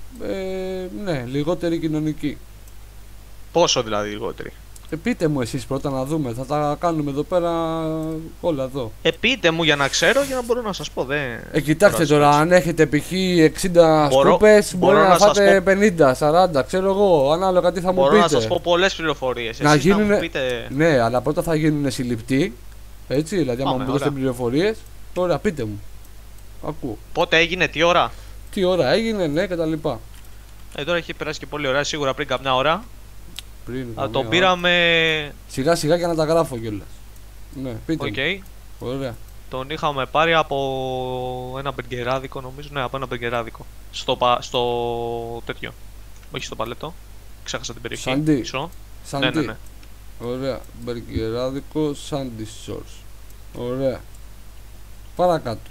Ε, ναι, λιγότερη κοινωνική. Πόσο δηλαδή λιγότερη? Ε, πείτε μου εσείς πρώτα να δούμε, θα τα κάνουμε εδώ πέρα όλα εδώ. Ε, πείτε μου για να ξέρω, για να μπορώ να σας πω. Δεν... Ε, κοιτάξτε τώρα, έτσι. αν έχετε π.χ. εξήντα Μπορώ- σκούπες, μπορεί μπορώ να να σας φάτε πω- πενήντα, σαράντα, ξέρω εγώ, ανάλογα τι θα μου Μπορώ πείτε. να σας πω πολλές πληροφορίες. Να Εσείς γίνουνε- να μου πείτε... Ναι, αλλά πρώτα θα γίνουν συλληπτοί, έτσι, δηλαδή άμα Πάμε, μου δώσετε ωραία. πληροφορίες, τώρα πείτε μου. Ακούω. Πότε έγινε, τι ώρα? Τι ώρα έγινε, ναι, κτλ. Ε, τώρα έχει περάσει και πολύ ωραία, σίγουρα πριν καμιά ώρα. Πριν, Α, καμία τον ώρα. πήραμε... Σιγά σιγά για να τα γράφω κιόλας. Ναι, πείτε Οκ. μου. Ωραία. Τον είχαμε πάρει από ένα μπεργκεράδικο, νομίζω. Ναι, από ένα μπεργκεράδικο. Στο, πα... στο τέτοιο. Όχι στο παλέτο. Ξέχασα την περιοχή. Σαντί. Μισό. Σαντί. Ναι, ναι, ναι. Ωραία. Μπεργκεράδικο Sandy Shores. Ωραία. Παρακάτω.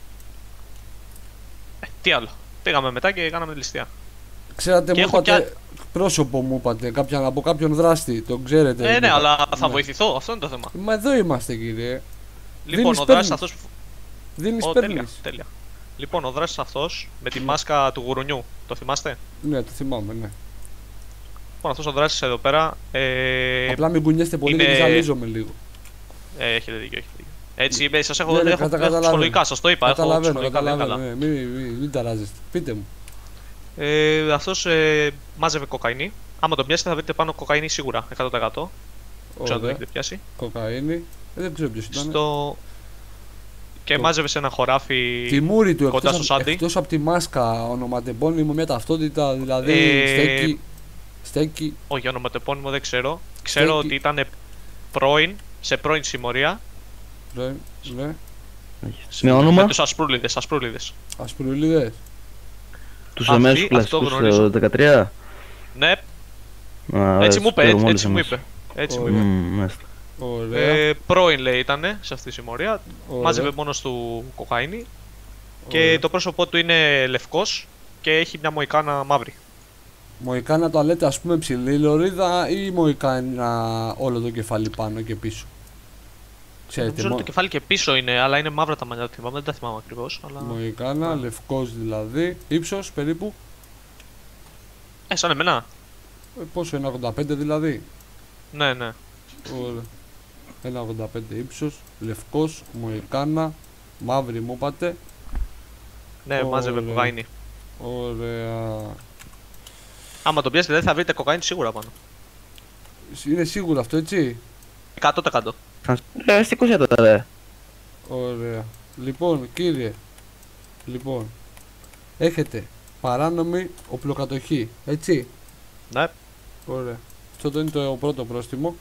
Ε, τι άλλο. Πήγαμε μετά και κάναμε ληστεία. Ξέρατε, Και μου έχω είπατε. κι Πρόσωπο μου είπατε. Κάποια, από κάποιον δράστη. Τον ξέρετε. Ε, ναι, είπα. αλλά θα Ναι. βοηθηθώ. Αυτό είναι το θέμα. Μα εδώ είμαστε, κύριε. Λοιπόν, Δίνεις, ο δράσης παίρνεις. αυτός. Δίνεις, Ω, τέλεια, παίρνεις. τέλεια. Λοιπόν, ο δράσης αυτός με τη μάσκα του γουρουνιού. Το θυμάστε? Ναι, το θυμάμαι, ναι. Λοιπόν, αυτός ο δράσης εδώ πέρα. Ε, Απλά μην κουνιέστε πολύ είναι- γιατί ζαλίζομαι λίγο. Ε, έχετε δίκιο, έχετε δίκιο. Έτσι είπε, σας έχω, Ναι, ναι, έχω, κατα- έχω καταλαβαίνω. ψυχολογικά, σας το είπα. Έχω Καταλαβαίνω, ψυχολογικά, δεν είναι καταλαβαίνω. καλά. Ναι, μην, μην, μην ταράζεστε. Πείτε μου. Ε, αυτός ε, μάζευε κοκαίνη. Άμα τον πιάσετε θα βρείτε πάνω κοκαίνη σίγουρα, εκατό τοις εκατό. Ξέρω αν το Ωραία. έχετε πιάσει. Κοκαίνη. Ε, δεν ξέρω ποιος ήταν. Στο... Και Το- μάζευε σε ένα χωράφι Τη μούρη του, κοντά στο εκτός, από, Σάντι. εκτός από τη μάσκα, ονοματεπώνυμο, μια ταυτότητα, δηλαδή Ε, στέκει, στέκει. Όχι, ονοματεπώνυμο δεν ξέρω. Ξέρω Στέκει. ότι ήταν πρώην, σε πρώην συμμορία. Ναι, ναι. Με όνομα? Με τους ασπρούλιδες, ασπρούλιδες. Ασπρουλίδες. Τους Αυτή- αμέσως αυτό κλασικούς γνωρίζω. το δεκατρία. Ναι, Α, έτσι μου είπε, ξέρω έτσι, μόλις έτσι μου εμείς. είπε. Έτσι μου Ωραία. είπε. Μμμ, μάλιστα. Ωραία. Ε, πρώην λέει ήταν σε αυτή τη συμμορία. Ωραία. Μάζευε μόνος του κοκαίνη. Και Ωραία. το πρόσωπό του είναι λευκός και έχει μια μοϊκάνα μαύρη. Μοϊκάνα το λέτε ας πούμε ψηλή λωρίδα ή μοϊκάνα όλο το κεφάλι πάνω και πίσω. Ξέρετε, Νομίζω μο... ότι το κεφάλι και πίσω είναι, αλλά είναι μαύρα τα μαλλιά του θυμάμαι, δεν τα θυμάμαι ακριβώς. Αλλά... Μοϊκάνα, λευκός δηλαδή. Ύψος περίπου. Ε, σαν εμένα. Ε, πόσο, ένα ογδόντα πέντε δηλαδή. Ναι, ναι. Ωραία. ένα ογδόντα πέντε ύψος, λευκός, μοϊκάνα, μαύρη μου είπατε. Ναι, μάζευε Ωραία. κοκαίνη. Ωραία. Άμα τον πιάσετε, δεν θα βρείτε κοκαίνη σίγουρα πάνω. Είναι σίγουρο αυτό, έτσι. εκατό τοις εκατό. Ρεαλιστικός εδώ ρε. Ωραία. Λοιπόν, κύριε. Λοιπόν. Έχετε παράνομη οπλοκατοχή, έτσι. Ναι. Ωραία. Αυτό το είναι το πρώτο πρόστιμο.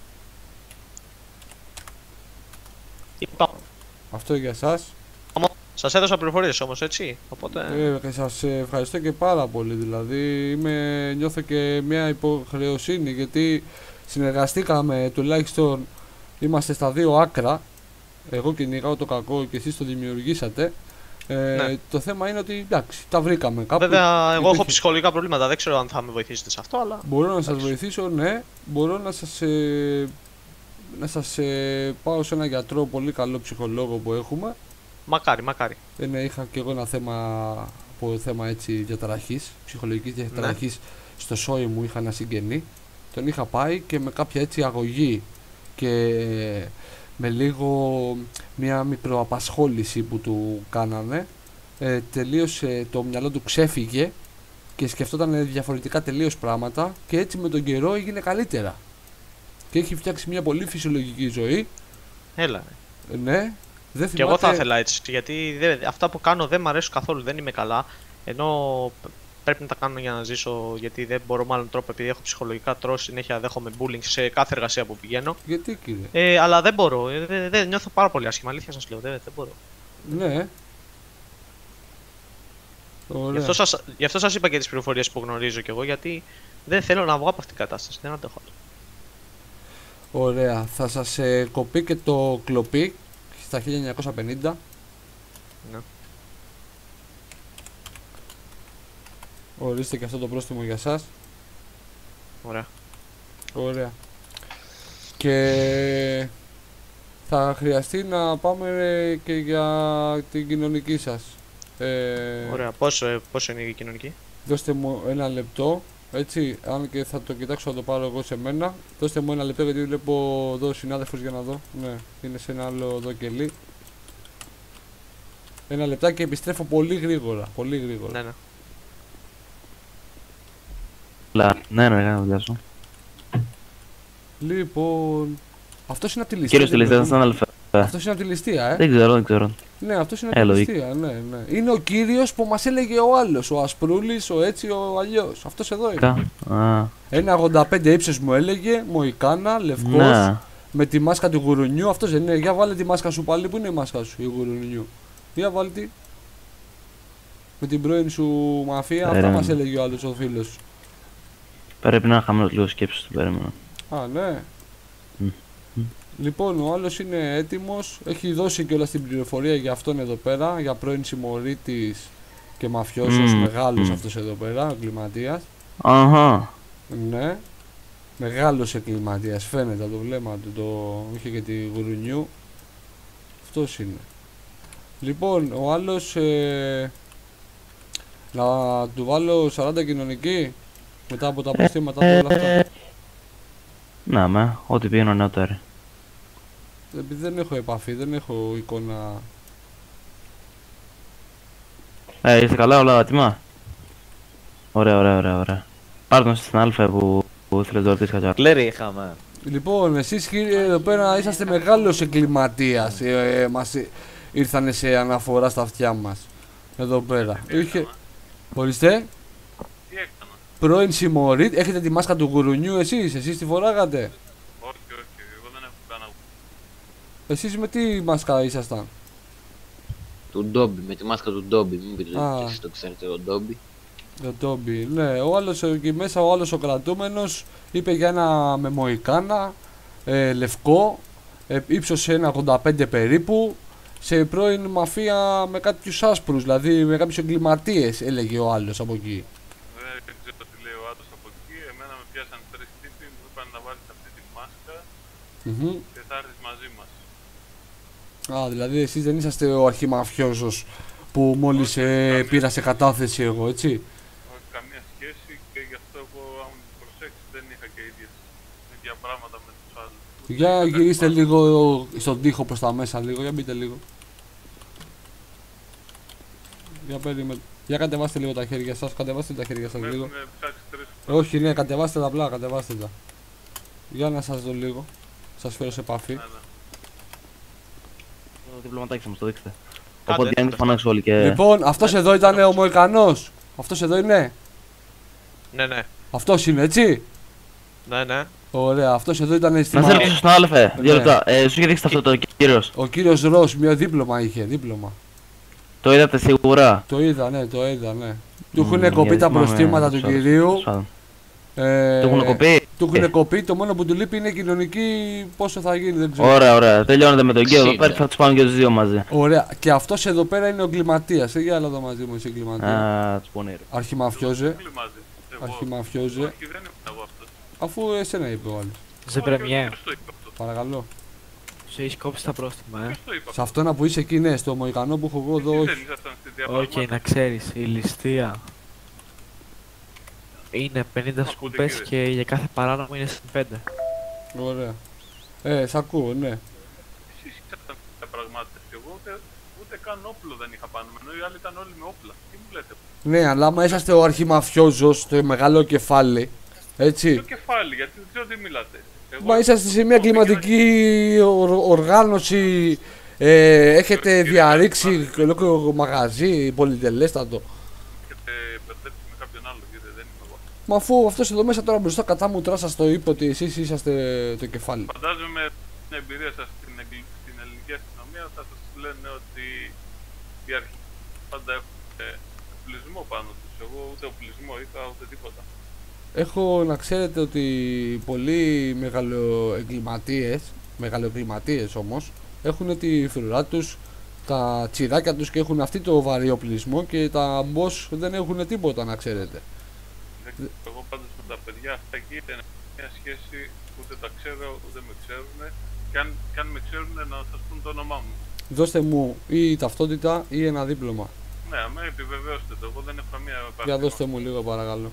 Είπα. Αυτό για εσάς. Σας έδωσα πληροφορίες όμως, έτσι. Οπότε. Ε, και σας ε, ευχαριστώ και πάρα πολύ. Δηλαδή, είμαι, νιώθω και μια υποχρεωσύνη γιατί συνεργαστήκαμε τουλάχιστον. Είμαστε στα δύο άκρα. Εγώ κυνηγάω το κακό και εσείς το δημιουργήσατε. Ε, Ναι. Το θέμα είναι ότι εντάξει, τα βρήκαμε κάπου. Βέβαια, εγώ έχω Υπήρχε- ψυχολογικά προβλήματα. Δεν ξέρω αν θα με βοηθήσετε σε αυτό, αλλά. Μπορώ να σας βοηθήσω, ναι. Μπορώ να σας, ε, να σας ε, πάω σε ένα γιατρό, πολύ καλό ψυχολόγο που έχουμε. Μακάρι, μακάρι. Ε, ναι, είχα και εγώ ένα θέμα, από θέμα έτσι διαταραχής, ψυχολογικής διαταραχής. Στο σόι μου είχα ένα συγγενή. Τον είχα πάει και με κάποια έτσι αγωγή και με λίγο μια μικροαπασχόληση που του κάνανε, ε, τελείωσε, το μυαλό του ξέφυγε και σκεφτόταν διαφορετικά τελείως πράγματα και έτσι με τον καιρό έγινε καλύτερα. Και έχει φτιάξει μια πολύ φυσιολογική ζωή. Έλα. Ε, ναι. Δεν Και εγώ θα θυμάται- ήθελα έτσι. Γιατί δεν- αυτά που κάνω δεν μου αρέσουν καθόλου. Δεν είμαι καλά. Ενώ π- πρέπει να τα κάνω για να ζήσω. Γιατί δεν μπορώ με άλλον τρόπο. Επειδή έχω ψυχολογικά τρώω συνέχεια, δέχομαι bullying σε κάθε εργασία που πηγαίνω. Γιατί, κύριε? Ε, αλλά δεν μπορώ. Ε, δεν, δεν- νιώθω πάρα πολύ άσχημα. Αλήθεια σας λέω. Δεν, δεν μπορώ. Ναι. Γι' Ωραία. αυτό, σας, γι' αυτό σας είπα και τις πληροφορίες που γνωρίζω κι εγώ. Γιατί δεν θέλω να βγω από αυτήν την κατάσταση. Δεν αντέχω. Ωραία. Θα σας ε, κοπεί και το κλοπί στα χίλια εννιακόσια πενήντα. Ναι. Ορίστε και αυτό το πρόστιμο για σας. Ωραία. Ωραία. Και θα χρειαστεί να πάμε ε, και για την κοινωνική σας. Ε, Ωραία. Πόσο, ε, πόσο είναι η κοινωνική? Δώστε μου ένα λεπτό. Έτσι, αν και θα το κοιτάξω να το πάρω εγώ σε μένα. Δώστε μου ένα λεπτό γιατί βλέπω εδώ συνάδελφος για να δω. Ναι, είναι σε ένα άλλο εδώ κελί. Ένα λεπτάκι και επιστρέφω πολύ γρήγορα. Πολύ γρήγορα. Ναι, ναι. Ναι, ναι, ναι, δουλειά σου. Λοιπόν. Αυτός είναι από τη ληστεία. Κύριος τη ληστεία, ήταν αλφα. Αυτός είναι από τη ληστεία, ε. Δεν ξέρω, δεν ξέρω. Ναι, αυτός είναι από τη ληστεία, ναι, ναι. Είναι ο κύριος που μας έλεγε ο άλλος. Ο Ασπρούλης, ο έτσι, ο αλλιώς. Αυτός εδώ είναι. Α. Ένα ογδόντα πέντε ύψος μου έλεγε, Μοϊκάνα, λευκός. Ναι. Με τη μάσκα του γουρουνιού. Αυτός δεν είναι. Για βάλε τη μάσκα σου πάλι. Πού είναι η μάσκα σου, η γουρουνιού. Για βάλε τη. Με την πρώην σου μαφία. Αυτά μας έλεγε ο άλλος ο φίλος σου. Πρέπει να είχαμε λίγο σκέψη του περίμενα. Α, ναι. Mm. Λοιπόν, ο άλλος είναι έτοιμος. Έχει δώσει κιόλας την πληροφορία για αυτόν εδώ πέρα. Για πρώην συμμορήτης και μαφιόσος Mm. μεγάλος Mm. αυτός εδώ πέρα, εγκληματίας. Αχα. Ναι. Μεγάλος εγκληματίας, φαίνεται από το βλέμμα του. Το είχε και τη γουρουνιού. Αυτός είναι. Λοιπόν, ο άλλος ε... να του βάλω σαράντα κοινωνική μετά από τα αποστήματα του όλα αυτά. Να με, ό,τι πήγαινε νεότερη. Επειδή δεν έχω επαφή, δεν έχω εικόνα. Ε, είστε καλά όλα έτοιμα. Ωραία, ωραία, ωραία, ωραία. Πάρτε τον στην αλφα που, που ήθελες να ρωτήσεις κάτι. Κλέρι είχαμε. Λοιπόν, εσείς κύριε εδώ πέρα είσαστε μεγάλος εγκληματίας. Ε, ε, μας ήρθανε σε αναφορά στα αυτιά μας. Εδώ πέρα. Είχε... Ορίστε. Τι έκανα. Πρώην συμμορήτη. Έχετε τη μάσκα του γουρουνιού εσείς. Εσείς τη φοράγατε. Όχι, όχι, εγώ δεν έχω κανένα. Εσείς με τι μάσκα ήσασταν. Του Ντόμπι, με τη μάσκα του Ντόμπι. Μην πείτε Α. ότι εσείς το ξέρετε τον Ντόμπι. Το Ντόμπι, ναι. Ο άλλος εκεί μέσα, ο άλλος ο κρατούμενος είπε για ένα με μοϊκάνα, ε, λευκό, ε, ύψος ένα ογδόντα πέντε περίπου, σε πρώην μαφία με κάποιους άσπρους, δηλαδή με κάποιους εγκληματίες, έλεγε ο άλλος από εκεί. Δεν ξέρω τι λέει ο άλλος από εκεί. Εμένα με πιάσαν τρεις τύποι, μου είπαν να βάλεις αυτή τη μάσκα Mm-hmm. και θα έρθεις μαζί μας. Α, δηλαδή εσείς δεν είσαστε ο αρχιμαφιόζος που μόλις ε, πήρα σε κατάθεση εγώ, έτσι. Όχι καμία σχέση και γι' αυτό εγώ αν προσέξει δεν είχα και ίδιες, ίδια πράγματα με τους άλλους. Για γυρίστε λίγο στον τοίχο προς τα μέσα λίγο, για μπείτε λίγο. Για περίμενε. Για κατεβάστε λίγο τα χέρια σας, κατεβάστε τα χέρια σας Με λίγο. έχουν ψάξει τρεις φορές. Όχι, ναι, κατεβάστε τα απλά, κατεβάστε τα. Για να σας δω λίγο. Σας φέρω σε επαφή. Ναι, ναι. Το διπλωματάκι θα μας το δείξετε. Κάντε, Οπότε αν κάντε. το φωνάξω όλοι και... Λοιπόν, αυτός εδώ ήταν ο Μοϊκανός. Αυτός εδώ είναι. Ναι, ναι. Αυτός είναι, έτσι. Ναι, ναι. Ωραία, αυτός εδώ ήταν στη Να σε Μα- ρωτήσω στον Άλφε, δύο Ναι. λεπτά. Ε, σου είχε δείξει αυτό το κύριος. Ο κύριος Ρος, μια δίπλωμα είχε, δίπλωμα. Το είδατε σίγουρα. Το είδα, ναι, το είδα, ναι. Του Μμμ, έχουν κοπεί γιατί τα θυμάμαι, προστήματα του τέλος πάντων, κυρίου. τέλος πάντων. Ε, Του έχουν κοπεί. Του έχουν κοπεί, το μόνο που του λείπει είναι κοινωνική. Πόσο θα γίνει, δεν ξέρω. Ωραία, ωραία. Τελειώνετε με τον κύριο εδώ Εξήντα. πέρα, θα τους πάμε και τους δύο μαζί. Ωραία. Και αυτός εδώ πέρα είναι ο εγκληματίας. Ε, για έλα εδώ μαζί μου, εσύ εγκληματία. Α, τους πονήρω. Αρχιμαφιόζε. Όλοι μαζί. Εγώ. Αρχιμαφιόζε. Όχι, δεν ήμουν εγώ αυτός. Αφού εσένα είπε ο άλλος. Σε πρεμιέ. Ποιος το είπε αυτό. Παρακαλώ. Σου έχει κόψει τα πρόστιμα, ε. Ποιος το είπε Σε αυτό. αυτόν που είσαι εκεί, ναι, στο Μοϊκανό που έχω εγώ εδώ, Εσείς δεν όχι. ήσασταν στη Όχι, διαπραγμάτευση. να ξέρεις, η ληστεία είναι πενήντα Μα, σκουπές ακούτε, και για κάθε παράνομο είναι συν πέντε. Ωραία. Ε, σ' ακούω, ναι. Εσείς ήσασταν στη διαπραγμάτευση. Εγώ ούτε, ούτε καν όπλο δεν είχα πάνω μου, ενώ οι άλλοι ήταν όλοι με όπλα. Τι μου λέτε. Ναι, αλλά άμα είσαστε ο αρχιμαφιόζος, το μεγάλο κεφάλι, έτσι. Το κεφάλι, γιατί δεν ξέρω τι μιλάτε. Εγώ- Μα είσαστε σε μια εγώ πήγαινα- κλιματική ορ- οργάνωση, ε, έχετε διαρρήξει ολόκληρο μαγαζί, πολυτελέστατο. Έχετε μπερδέψει με κάποιον άλλο, κύριε, δεν είμαι εγώ. Μα αφού αυτός εδώ μέσα τώρα μπροστά κατά μου τώρα σας το είπε ότι εσείς είσαστε το κεφάλι. Φαντάζομαι την εμπειρία σας στην, εγκλη- στην ελληνική αστυνομία θα σας λένε ότι οι αρχικοί πάντα έχουν ε, οπλισμό πάνω τους. Εγώ ούτε οπλισμό είχα ούτε τίποτα. Έχω να ξέρετε ότι πολλοί μεγαλοεγκληματίες, μεγαλοεγκληματίες όμως, έχουν τη φρουρά τους, τα τσιράκια τους και έχουν αυτή το βαρύ οπλισμό και τα boss δεν έχουν τίποτα να ξέρετε. Δεν ξέρω, εγώ πάντως με τα παιδιά αυτά εκεί δεν έχω μια σχέση, ούτε τα ξέρω, ούτε με ξέρουν. Και αν, και αν με ξέρουν να σας πούν το όνομά μου. Δώστε μου ή ταυτότητα ή ένα δίπλωμα. Ναι, Ναι, αμέ επιβεβαιώστε το. Εγώ δεν έχω καμία επαφή. Για δώστε μου λίγο παρακαλώ.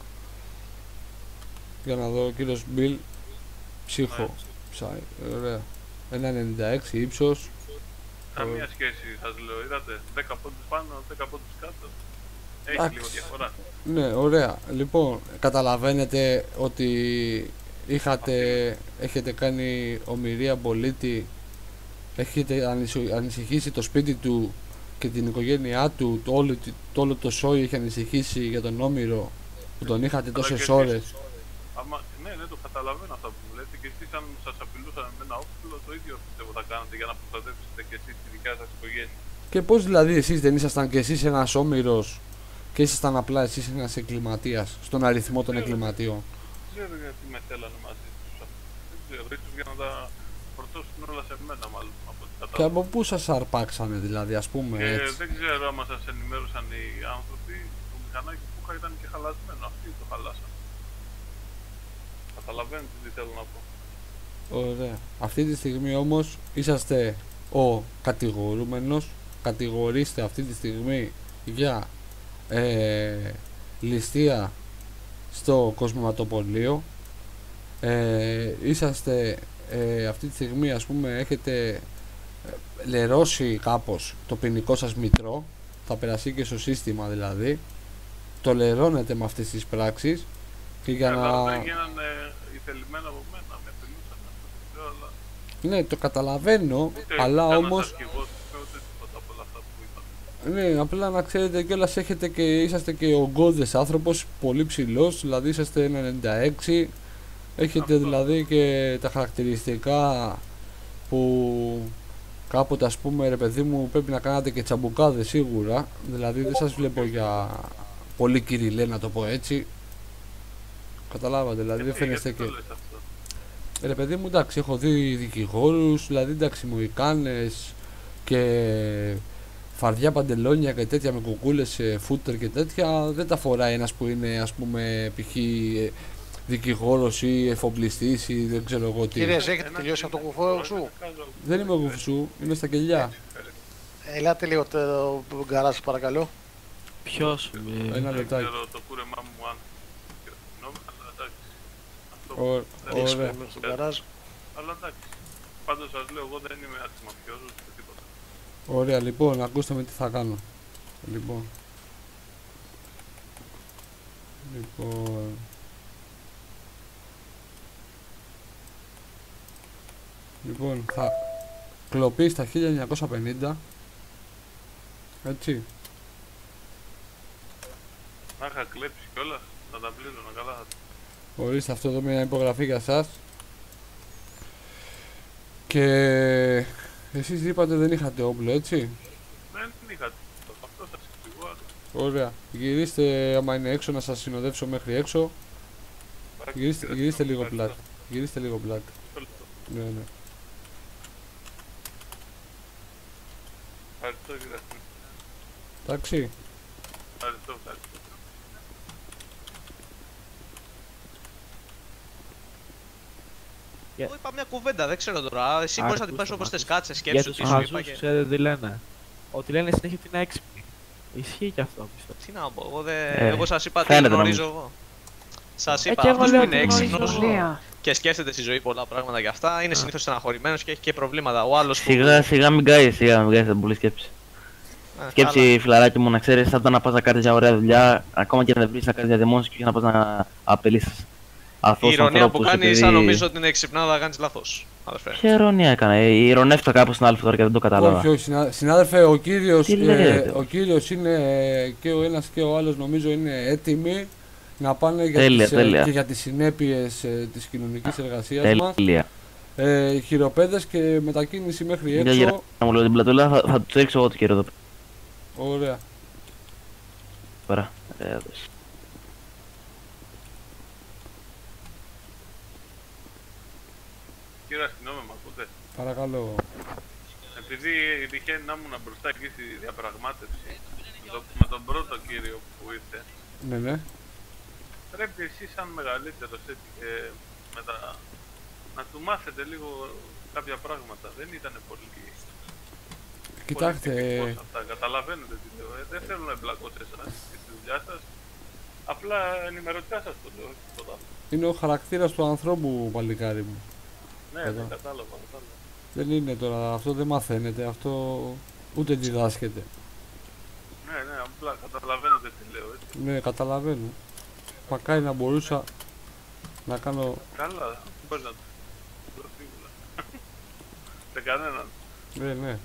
Για να δω, ο κύριος Μπιλ. Ψύχο. Ναι. Ψάι. Ωραία. ένα ενενήντα έξι ύψος. Καμία σχέση σας λέω. Είδατε, δέκα πόντους πάνω, δέκα πόντους κάτω. Έχει Εντάξει. λίγο διαφορά. Ναι, ωραία. Λοιπόν, καταλαβαίνετε ότι είχατε, έχετε κάνει ομηρία πολίτη, έχετε ανησυχ- ανησυχήσει το σπίτι του και την οικογένειά του, το όλο το, όλο το σόι έχει ανησυχήσει για τον Όμηρο που τον είχατε τόσες ώρες. Άμα, ναι, ναι, το καταλαβαίνω αυτό που μου λέτε και εσείς αν σας απειλούσαν με ένα όπλο το ίδιο πιστεύω θα κάνετε για να προστατεύσετε και εσείς τη δικιά σας οικογένεια. Και πώς δηλαδή εσείς δεν ήσασταν και εσείς ένας Όμηρος και ήσασταν απλά εσείς ένας εγκληματίας στον αριθμό των εγκληματιών? Δεν ξέρω γιατί με θέλανε μαζί τους. Δεν ξέρω, ίσως για να τα φορτώσουν όλα σε μένα μάλλον. Από ό,τι Και κατάλαβα. από πού σας αρπάξανε δηλαδή, ας πούμε Και έτσι? δεν ξέρω άμα σας ενημέρωσαν οι άνθρωποι, το μηχανάκι που είχα ήταν και χαλασμένο, αυτοί το χαλάσαν. Καταλαβαίνετε τι θέλω να πω. Ωραία. Αυτή τη στιγμή όμως είσαστε ο κατηγορούμενος, κατηγορείστε αυτή τη στιγμή για ε, ληστεία στο κοσμηματοπωλείο, ε, είσαστε ε, αυτή τη στιγμή ας πούμε έχετε λερώσει κάπως το ποινικό σας μητρό, θα περάσει και στο σύστημα δηλαδή, το λερώνετε με αυτές τις πράξεις και για Αλλά να... δεν γίνανε ηθελημένα από μένα, με απειλούσαν, αυτό δεν ξέρω, αλλά... Ναι, το καταλαβαίνω, Ούτε αλλά κανένας όμως... αρχηγός, ούτε τίποτα από όλα αυτά που είπα. Ναι, απλά να ξέρετε κιόλας έχετε και είσαστε και ογκώδες άνθρωπος, πολύ ψηλός, δηλαδή είσαστε ένα ενενήντα έξι, έχετε Αυτό. δηλαδή και τα χαρακτηριστικά που κάποτε ας πούμε ρε παιδί μου πρέπει να κάνατε και τσαμπουκάδες σίγουρα, δηλαδή δεν σας βλέπω για πολύ κυριλέ να το πω έτσι. Καταλάβατε, δηλαδή δεν Ε, φαίνεστε γιατί και... το λες αυτό? Ρε παιδί μου, εντάξει, έχω δει δικηγόρους, δηλαδή εντάξει, μοϊκάνες και φαρδιά παντελόνια και τέτοια με κουκούλες, φούτερ και τέτοια, δεν τα φοράει ένας που είναι ας πούμε π.χ. δικηγόρος ή εφοπλιστής ή δεν ξέρω εγώ τι. Κύριε, έχετε τελειώσει από το κουφό σου? Δεν είμαι κουφσού, είμαι στα κελιά. Ελάτε λίγο το γκαράζ παρακαλώ. Ποιος? Ένα Δεν λεπτάκι. ξέρω το κούρεμά μου αν... Συγγνώμη, αλλά εντάξει. Αυτό Ω- δεν ωραία. είναι Στο γκαράζ. Αλλά εντάξει. Πάντως σας λέω, εγώ δεν είμαι ακτιμαφιόζος ούτε τίποτα. Ωραία, λοιπόν, ακούστε με τι θα κάνω. Λοιπόν. Λοιπόν. Λοιπόν, θα κλοπεί στα χίλια εννιακόσια πενήντα. Έτσι. Να είχα κλέψει κιόλας, θα τα πλήρωνα καλά. θα- Ορίστε, αυτό εδώ μια υπογραφή για σας. Και εσείς είπατε δεν είχατε όπλο, έτσι. Δεν είχα τίποτα. Αυτό σας εξηγώ. Ωραία. Γυρίστε άμα είναι έξω να σας συνοδεύσω μέχρι έξω. Γυρίστε, γυρίστε λίγο πλάτη. Γυρίστε λίγο πλάτη. Ναι, ναι. Ευχαριστώ κύριε Αστρή. Εντάξει. Ευχαριστώ, ευχαριστώ. Εγώ είπα μια κουβέντα, δεν ξέρω τώρα. Εσύ μπορείς να την πάρεις όπως θες, κάτσε, Για σκέψου τους τι σου είπα χαζούς και... ξέρετε τι λένε. Ότι λένε συνέχεια ότι είναι έξυπνοι. Ισχύει και αυτό πιστεύω. Τι να πω, εγώ, δεν... Ε, εγώ σας είπα τι φαίνεται γνωρίζω νομίζω. εγώ. Σας Ε, είπα, και εγώ αυτός λέω που ότι είναι γνωρίζω έξυπνος εγώ. και σκέφτεται στη ζωή πολλά πράγματα για αυτά, είναι συνήθως στεναχωρημένος και έχει και προβλήματα. Ο άλλος που... Σιγά σιγά μην καείς, σιγά μην καείς, δεν πολύ σκέψη. Ε, Σκέψη, φιλαράκι μου, να ξέρεις, θα ήταν να πας να κάνεις μια ωραία δουλειά, ακόμα και αν δεν βρεις να κάνεις διαδημόνσεις και να πας να απειλήσεις Η αυτούς τους ηρωνία που ανθρώπους. κάνεις, επειδή- αν νομίζω ότι είναι εξυπνά, θα κάνεις λάθος. Αδερφέ. Ποια ηρωνία έκανα, ε, ηρωνεύτηκα κάπου στην άλλη τώρα και δεν το κατάλαβα. Όχι, όχι, συνα- συνάδελφε, ο κύριος, Τι ε, λέτε. ο κύριος είναι ε, και ο ένας και ο άλλος νομίζω είναι έτοιμοι να πάνε για Τέλεια, τις, ε, τέλεια. και για τις συνέπειες ε, της κοινωνικής εργασίας μας. Τέλεια. Ε, χειροπέδες και μετακίνηση μέχρι Για έξω. γύρω να μου λέω την πλατούλα, θα, θα τους ρίξω εγώ το κύριο εδώ Ωραία. πέρα. Ε, δες. Κύριε αστυνόμο, μ' ακούτε? Παρακαλώ. Επειδή τυχαίνει να ήμουν μπροστά εκεί στη διαπραγμάτευση με, το, με τον πρώτο κύριο που ήρθε, Ναι, ναι. πρέπει εσείς σαν μεγαλύτερος έτσι και μετά να του μάθετε λίγο κάποια πράγματα. Δεν ήταν πολύ... Κοιτάξτε. Πώς αυτά, καταλαβαίνετε τι λέω. Ε, δεν θέλω να εμπλακώ σε εσάς και στη δουλειά σας. Απλά ενημερωτικά σας το λέω, τίποτα άλλο. Είναι ο χαρακτήρας του ανθρώπου, παλικάρι μου. Ναι, Κατά. ναι, κατάλαβα, κατάλαβα. Δεν είναι τώρα, αυτό δεν μαθαίνεται, αυτό ούτε διδάσκεται. Ναι, ναι, απλά καταλαβαίνετε τι λέω, έτσι. Ναι, καταλαβαίνω. Μακάρι να μπορούσα να κάνω... Καλά, μπορεί να το το σίγουρα. Σε κανέναν. Ναι, ναι.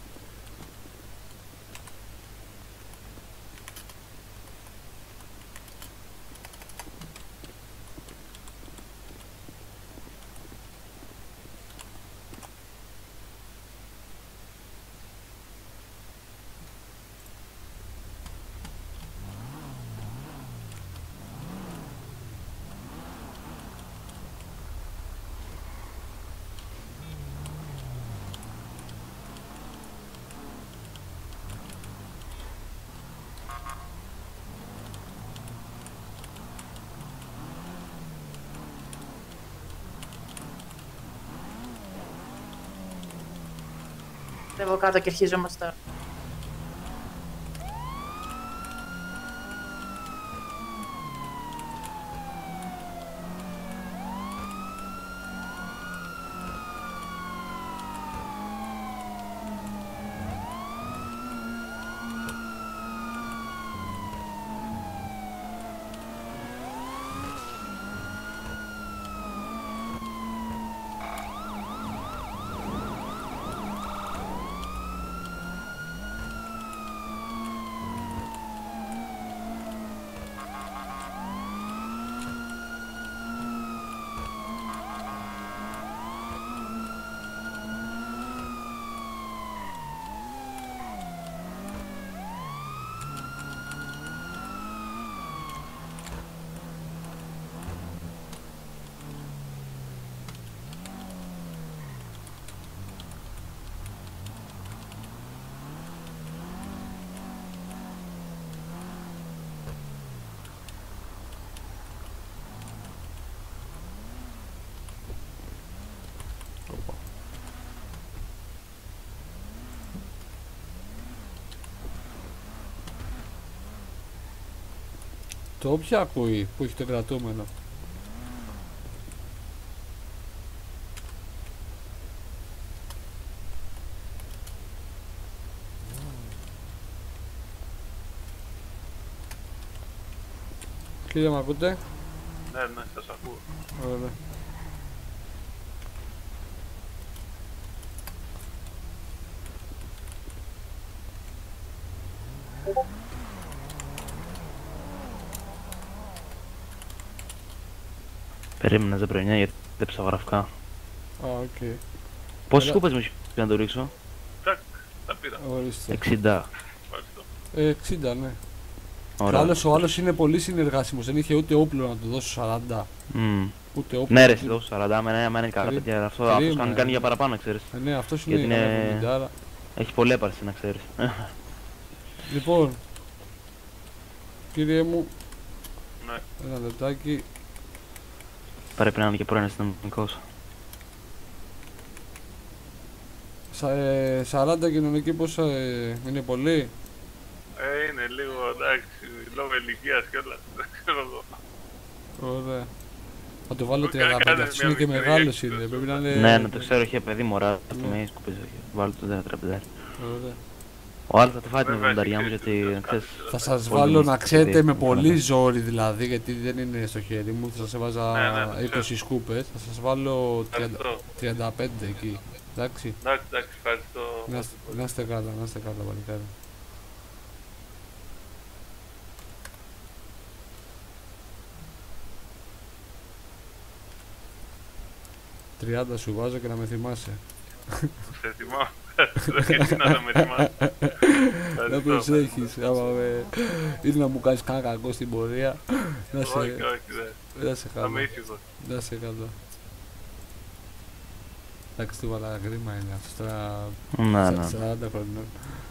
Εγώ κάτω και αρχίζομαστε τώρα. Το όποια ακούει που έχει το κρατούμενο. Κύριε, μ' ακούτε? Ναι, ναι, σας ακούω. Ωραία. Περίμενα ζεμπρονιά γιατί δεν ψαγραφικά. Α, οκ. Okay. Πόσες κούπες μου έχει πει να το ρίξω? Τσακ, τα πήρα. Ορίστε. εξήντα. Ε, εξήντα, ναι. Ωραία. Άλλος, ο άλλος είναι πολύ συνεργάσιμος, δεν είχε ούτε όπλο να του δώσω σαράντα. Mm. Ούτε όπλο. Ναι ρε, εσύ δώσω σαράντα, αμένα είναι καλά Περί... παιδιά, αυτό, αυτός κάνει, κάνει για παραπάνω, ξέρεις. Ε, ναι, αυτός γιατί είναι, είναι... είναι... Έχει πολλή έπαρση να ξέρεις. Λοιπόν, κύριε μου, ναι. Ένα λεπτάκι. Πρέπει να είναι και πρώην αστυνομικός. Σα, ε, σαράντα κοινωνικοί πόσα ε, είναι πολύ? Ε, είναι λίγο, εντάξει, λόγω ηλικίας κιόλας, δεν ξέρω εγώ. Ωραία. Θα το βάλω τριάντα πέντε, αυτός είναι και μεγάλος είναι, πρέπει να είναι... Ναι, να το ξέρω, είχε παιδί μωρά, αυτό με σκουπίζει, βάλω το τριάντα πέντε. Ωραία. Ο άλλος θα τη φάει την εβδομηνταριά μου γιατί ξέρεις... Θα σας βάλω να ξέρετε με πολύ ζόρι δηλαδή, γιατί δεν είναι στο χέρι μου, θα σας έβαζα είκοσι σκούπες, θα σας βάλω τριάντα πέντε εκεί, εντάξει. Εντάξει, εντάξει, ευχαριστώ. Να είστε καλά, να είστε καλά παλικάρι. τριάντα σου βάζω και να με θυμάσαι. Σε θυμάμαι. Γιατί να με θυμάσαι. Να προσέχεις, άμα με... ή να μου κάνεις κανένα κακό στην πορεία. Να σε... Όχι, όχι, δεν. Να σε καλά. Να με ήσυχος. Να σε καλά. Εντάξει, του βάλα κρίμα είναι αυτός τώρα σαράντα χρονών.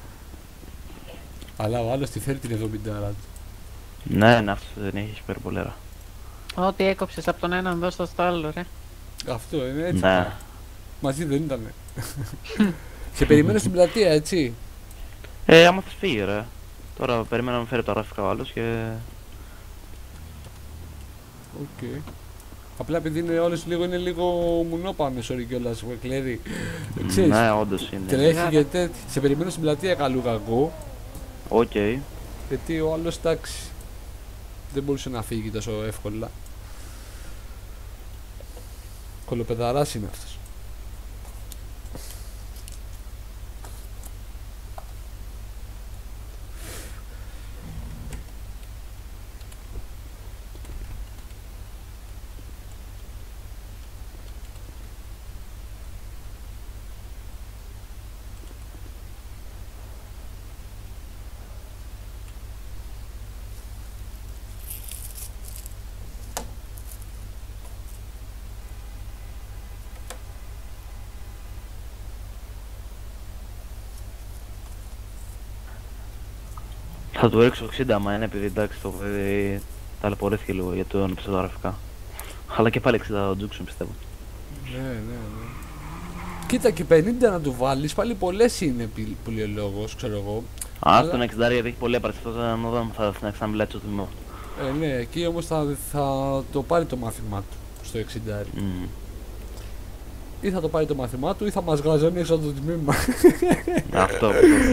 Αλλά ο άλλος τη φέρει την εβδομηντάρα του. Ναι, ναι, αυτός δεν έχει υπερπολέρα. Ό,τι έκοψες από τον έναν δώσ' το στο άλλο, ρε. Αυτό είναι έτσι. Ναι. Μαζί δεν ήτανε. Σε περιμένω στην πλατεία, έτσι. Ε, άμα θες φύγει ρε. Τώρα περιμένω να με φέρει τα γραφικά ο άλλος και... Οκ. Okay. Απλά επειδή είναι όλες λίγο, είναι λίγο μουνόπανε sorry κιόλας, κλαίρει. Ξέρεις, ναι, όντως είναι. Τρέχει και τέτοιο. Σε περιμένω στην πλατεία καλού κακού. Οκ. Okay. Γιατί ο άλλος, εντάξει, δεν μπορούσε να φύγει τόσο εύκολα. Κολοπεδαράς είναι αυτός. Θα του ρίξω εξήντα άμα είναι, επειδή εντάξει το παιδί ταλαιπωρήθηκε λίγο για τον ψευδογραφικά. Αλλά και πάλι εξήντα θα τον τζούξουν πιστεύω. Ναι, ναι, ναι. Κοίτα και πενήντα να του βάλεις, πάλι πολλές είναι πολυολόγος, ξέρω εγώ. Α, αλλά... τον εξήντα γιατί έχει πολύ έπαρση, αυτό θα θα μιλάει στο τμήμα. Ε, ναι, εκεί όμως θα, θα το πάρει το μάθημά του στο εξήντα. Mm. Ή θα το πάρει το μάθημά του ή θα μας γάζωνει έξω από το τμήμα. Αυτό.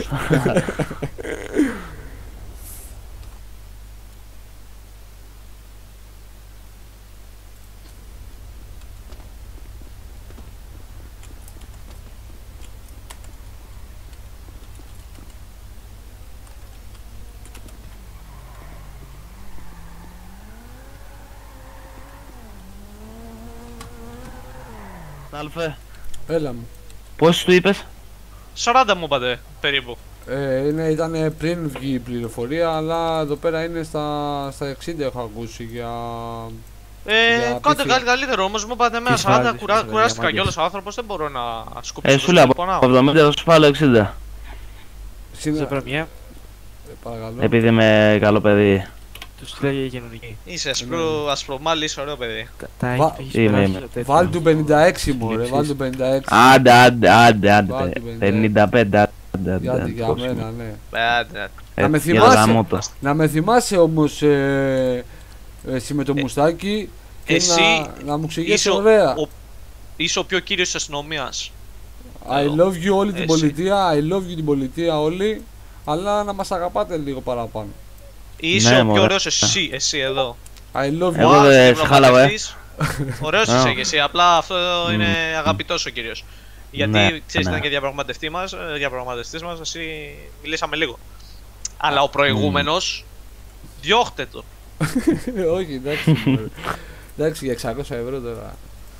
Αλφέ. Έλα μου. Πόσους του είπες? σαράντα μου είπατε, περίπου. Ε, είναι, ήταν πριν βγει η πληροφορία, αλλά εδώ πέρα είναι στα, στα εξήντα έχω ακούσει για... Ε, για κάντε κάτι καλύτερο, όμως μου είπατε με σαράντα, κουρά, κουράστηκα κιόλας ο άνθρωπος, δεν μπορώ να σκουπίσω. Ε, σου λέω από εβδομήντα θα σου βάλω εξήντα. Σε πρεμιέ. Ε, παρακαλώ. Επειδή είμαι καλό παιδί. Τους λέγε γενονική. Είσαι ασπρό, ασπρομάλι, είσαι ωραίο παιδί. Τα Βάλ του πενήντα έξι μου ρε, βάλ του πενήντα έξι. Άντε, άντε, άντε, άντε, πενήντα πέντε, άντε, άντε. Για μένα, ναι. Ε, να, με θυμάσαι, να με θυμάσαι όμως ε, εσύ με το ε, μουστάκι και εσύ να, να μου ξηγείς ωραία. Ο, είσαι ο πιο κύριος της αστυνομίας. I love you όλη την πολιτεία, I love you την πολιτεία όλη, αλλά να μας αγαπάτε λίγο παραπάνω. Είσαι ναι, ο πιο ωραίος εσύ, εσύ εδώ. I love you. Εγώ δεν σε χάλαβα, ε. Ωραίος είσαι και εσύ, απλά αυτό είναι αγαπητός ο κύριος. Γιατί ναι, ξέρεις ναι. ήταν και διαπραγματευτής μας, διαπραγματευτής μας, εσύ μιλήσαμε λίγο. Αλλά ο προηγούμενος, διώχτε το. Όχι, εντάξει. Εντάξει, για εξακόσια ευρώ τώρα.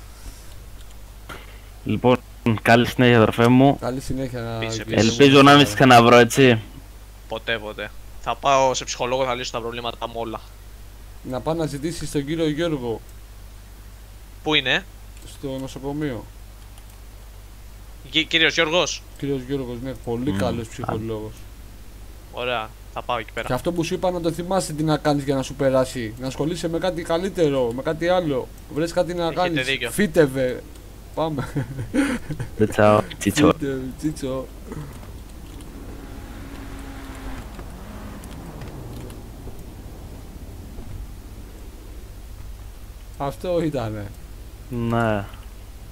Λοιπόν, καλή συνέχεια αδερφέ μου. Καλή συνέχεια. Ελπίζω να μην σε ξαναβρω, έτσι. Ποτέ, ποτέ. Θα πάω σε ψυχολόγο, θα λύσω τα προβλήματα μου όλα. Να πάω να ζητήσεις τον κύριο Γιώργο. Πού είναι? Στο νοσοκομείο. Κυ κύριος Γιώργος. Κύριος Γιώργος, ναι, πολύ mm. καλός ψυχολόγος. Ωραία, θα πάω εκεί πέρα. Και αυτό που σου είπα να το θυμάσαι τι να κάνεις για να σου περάσει. Να ασχολείσαι με κάτι καλύτερο, με κάτι άλλο. Βρες κάτι να έχετε κάνεις. Δίκιο. Φύτευε. Πάμε. Τσιτσό. Τσιτσό. Τσιτσό. Αυτό ήτανε. Ναι.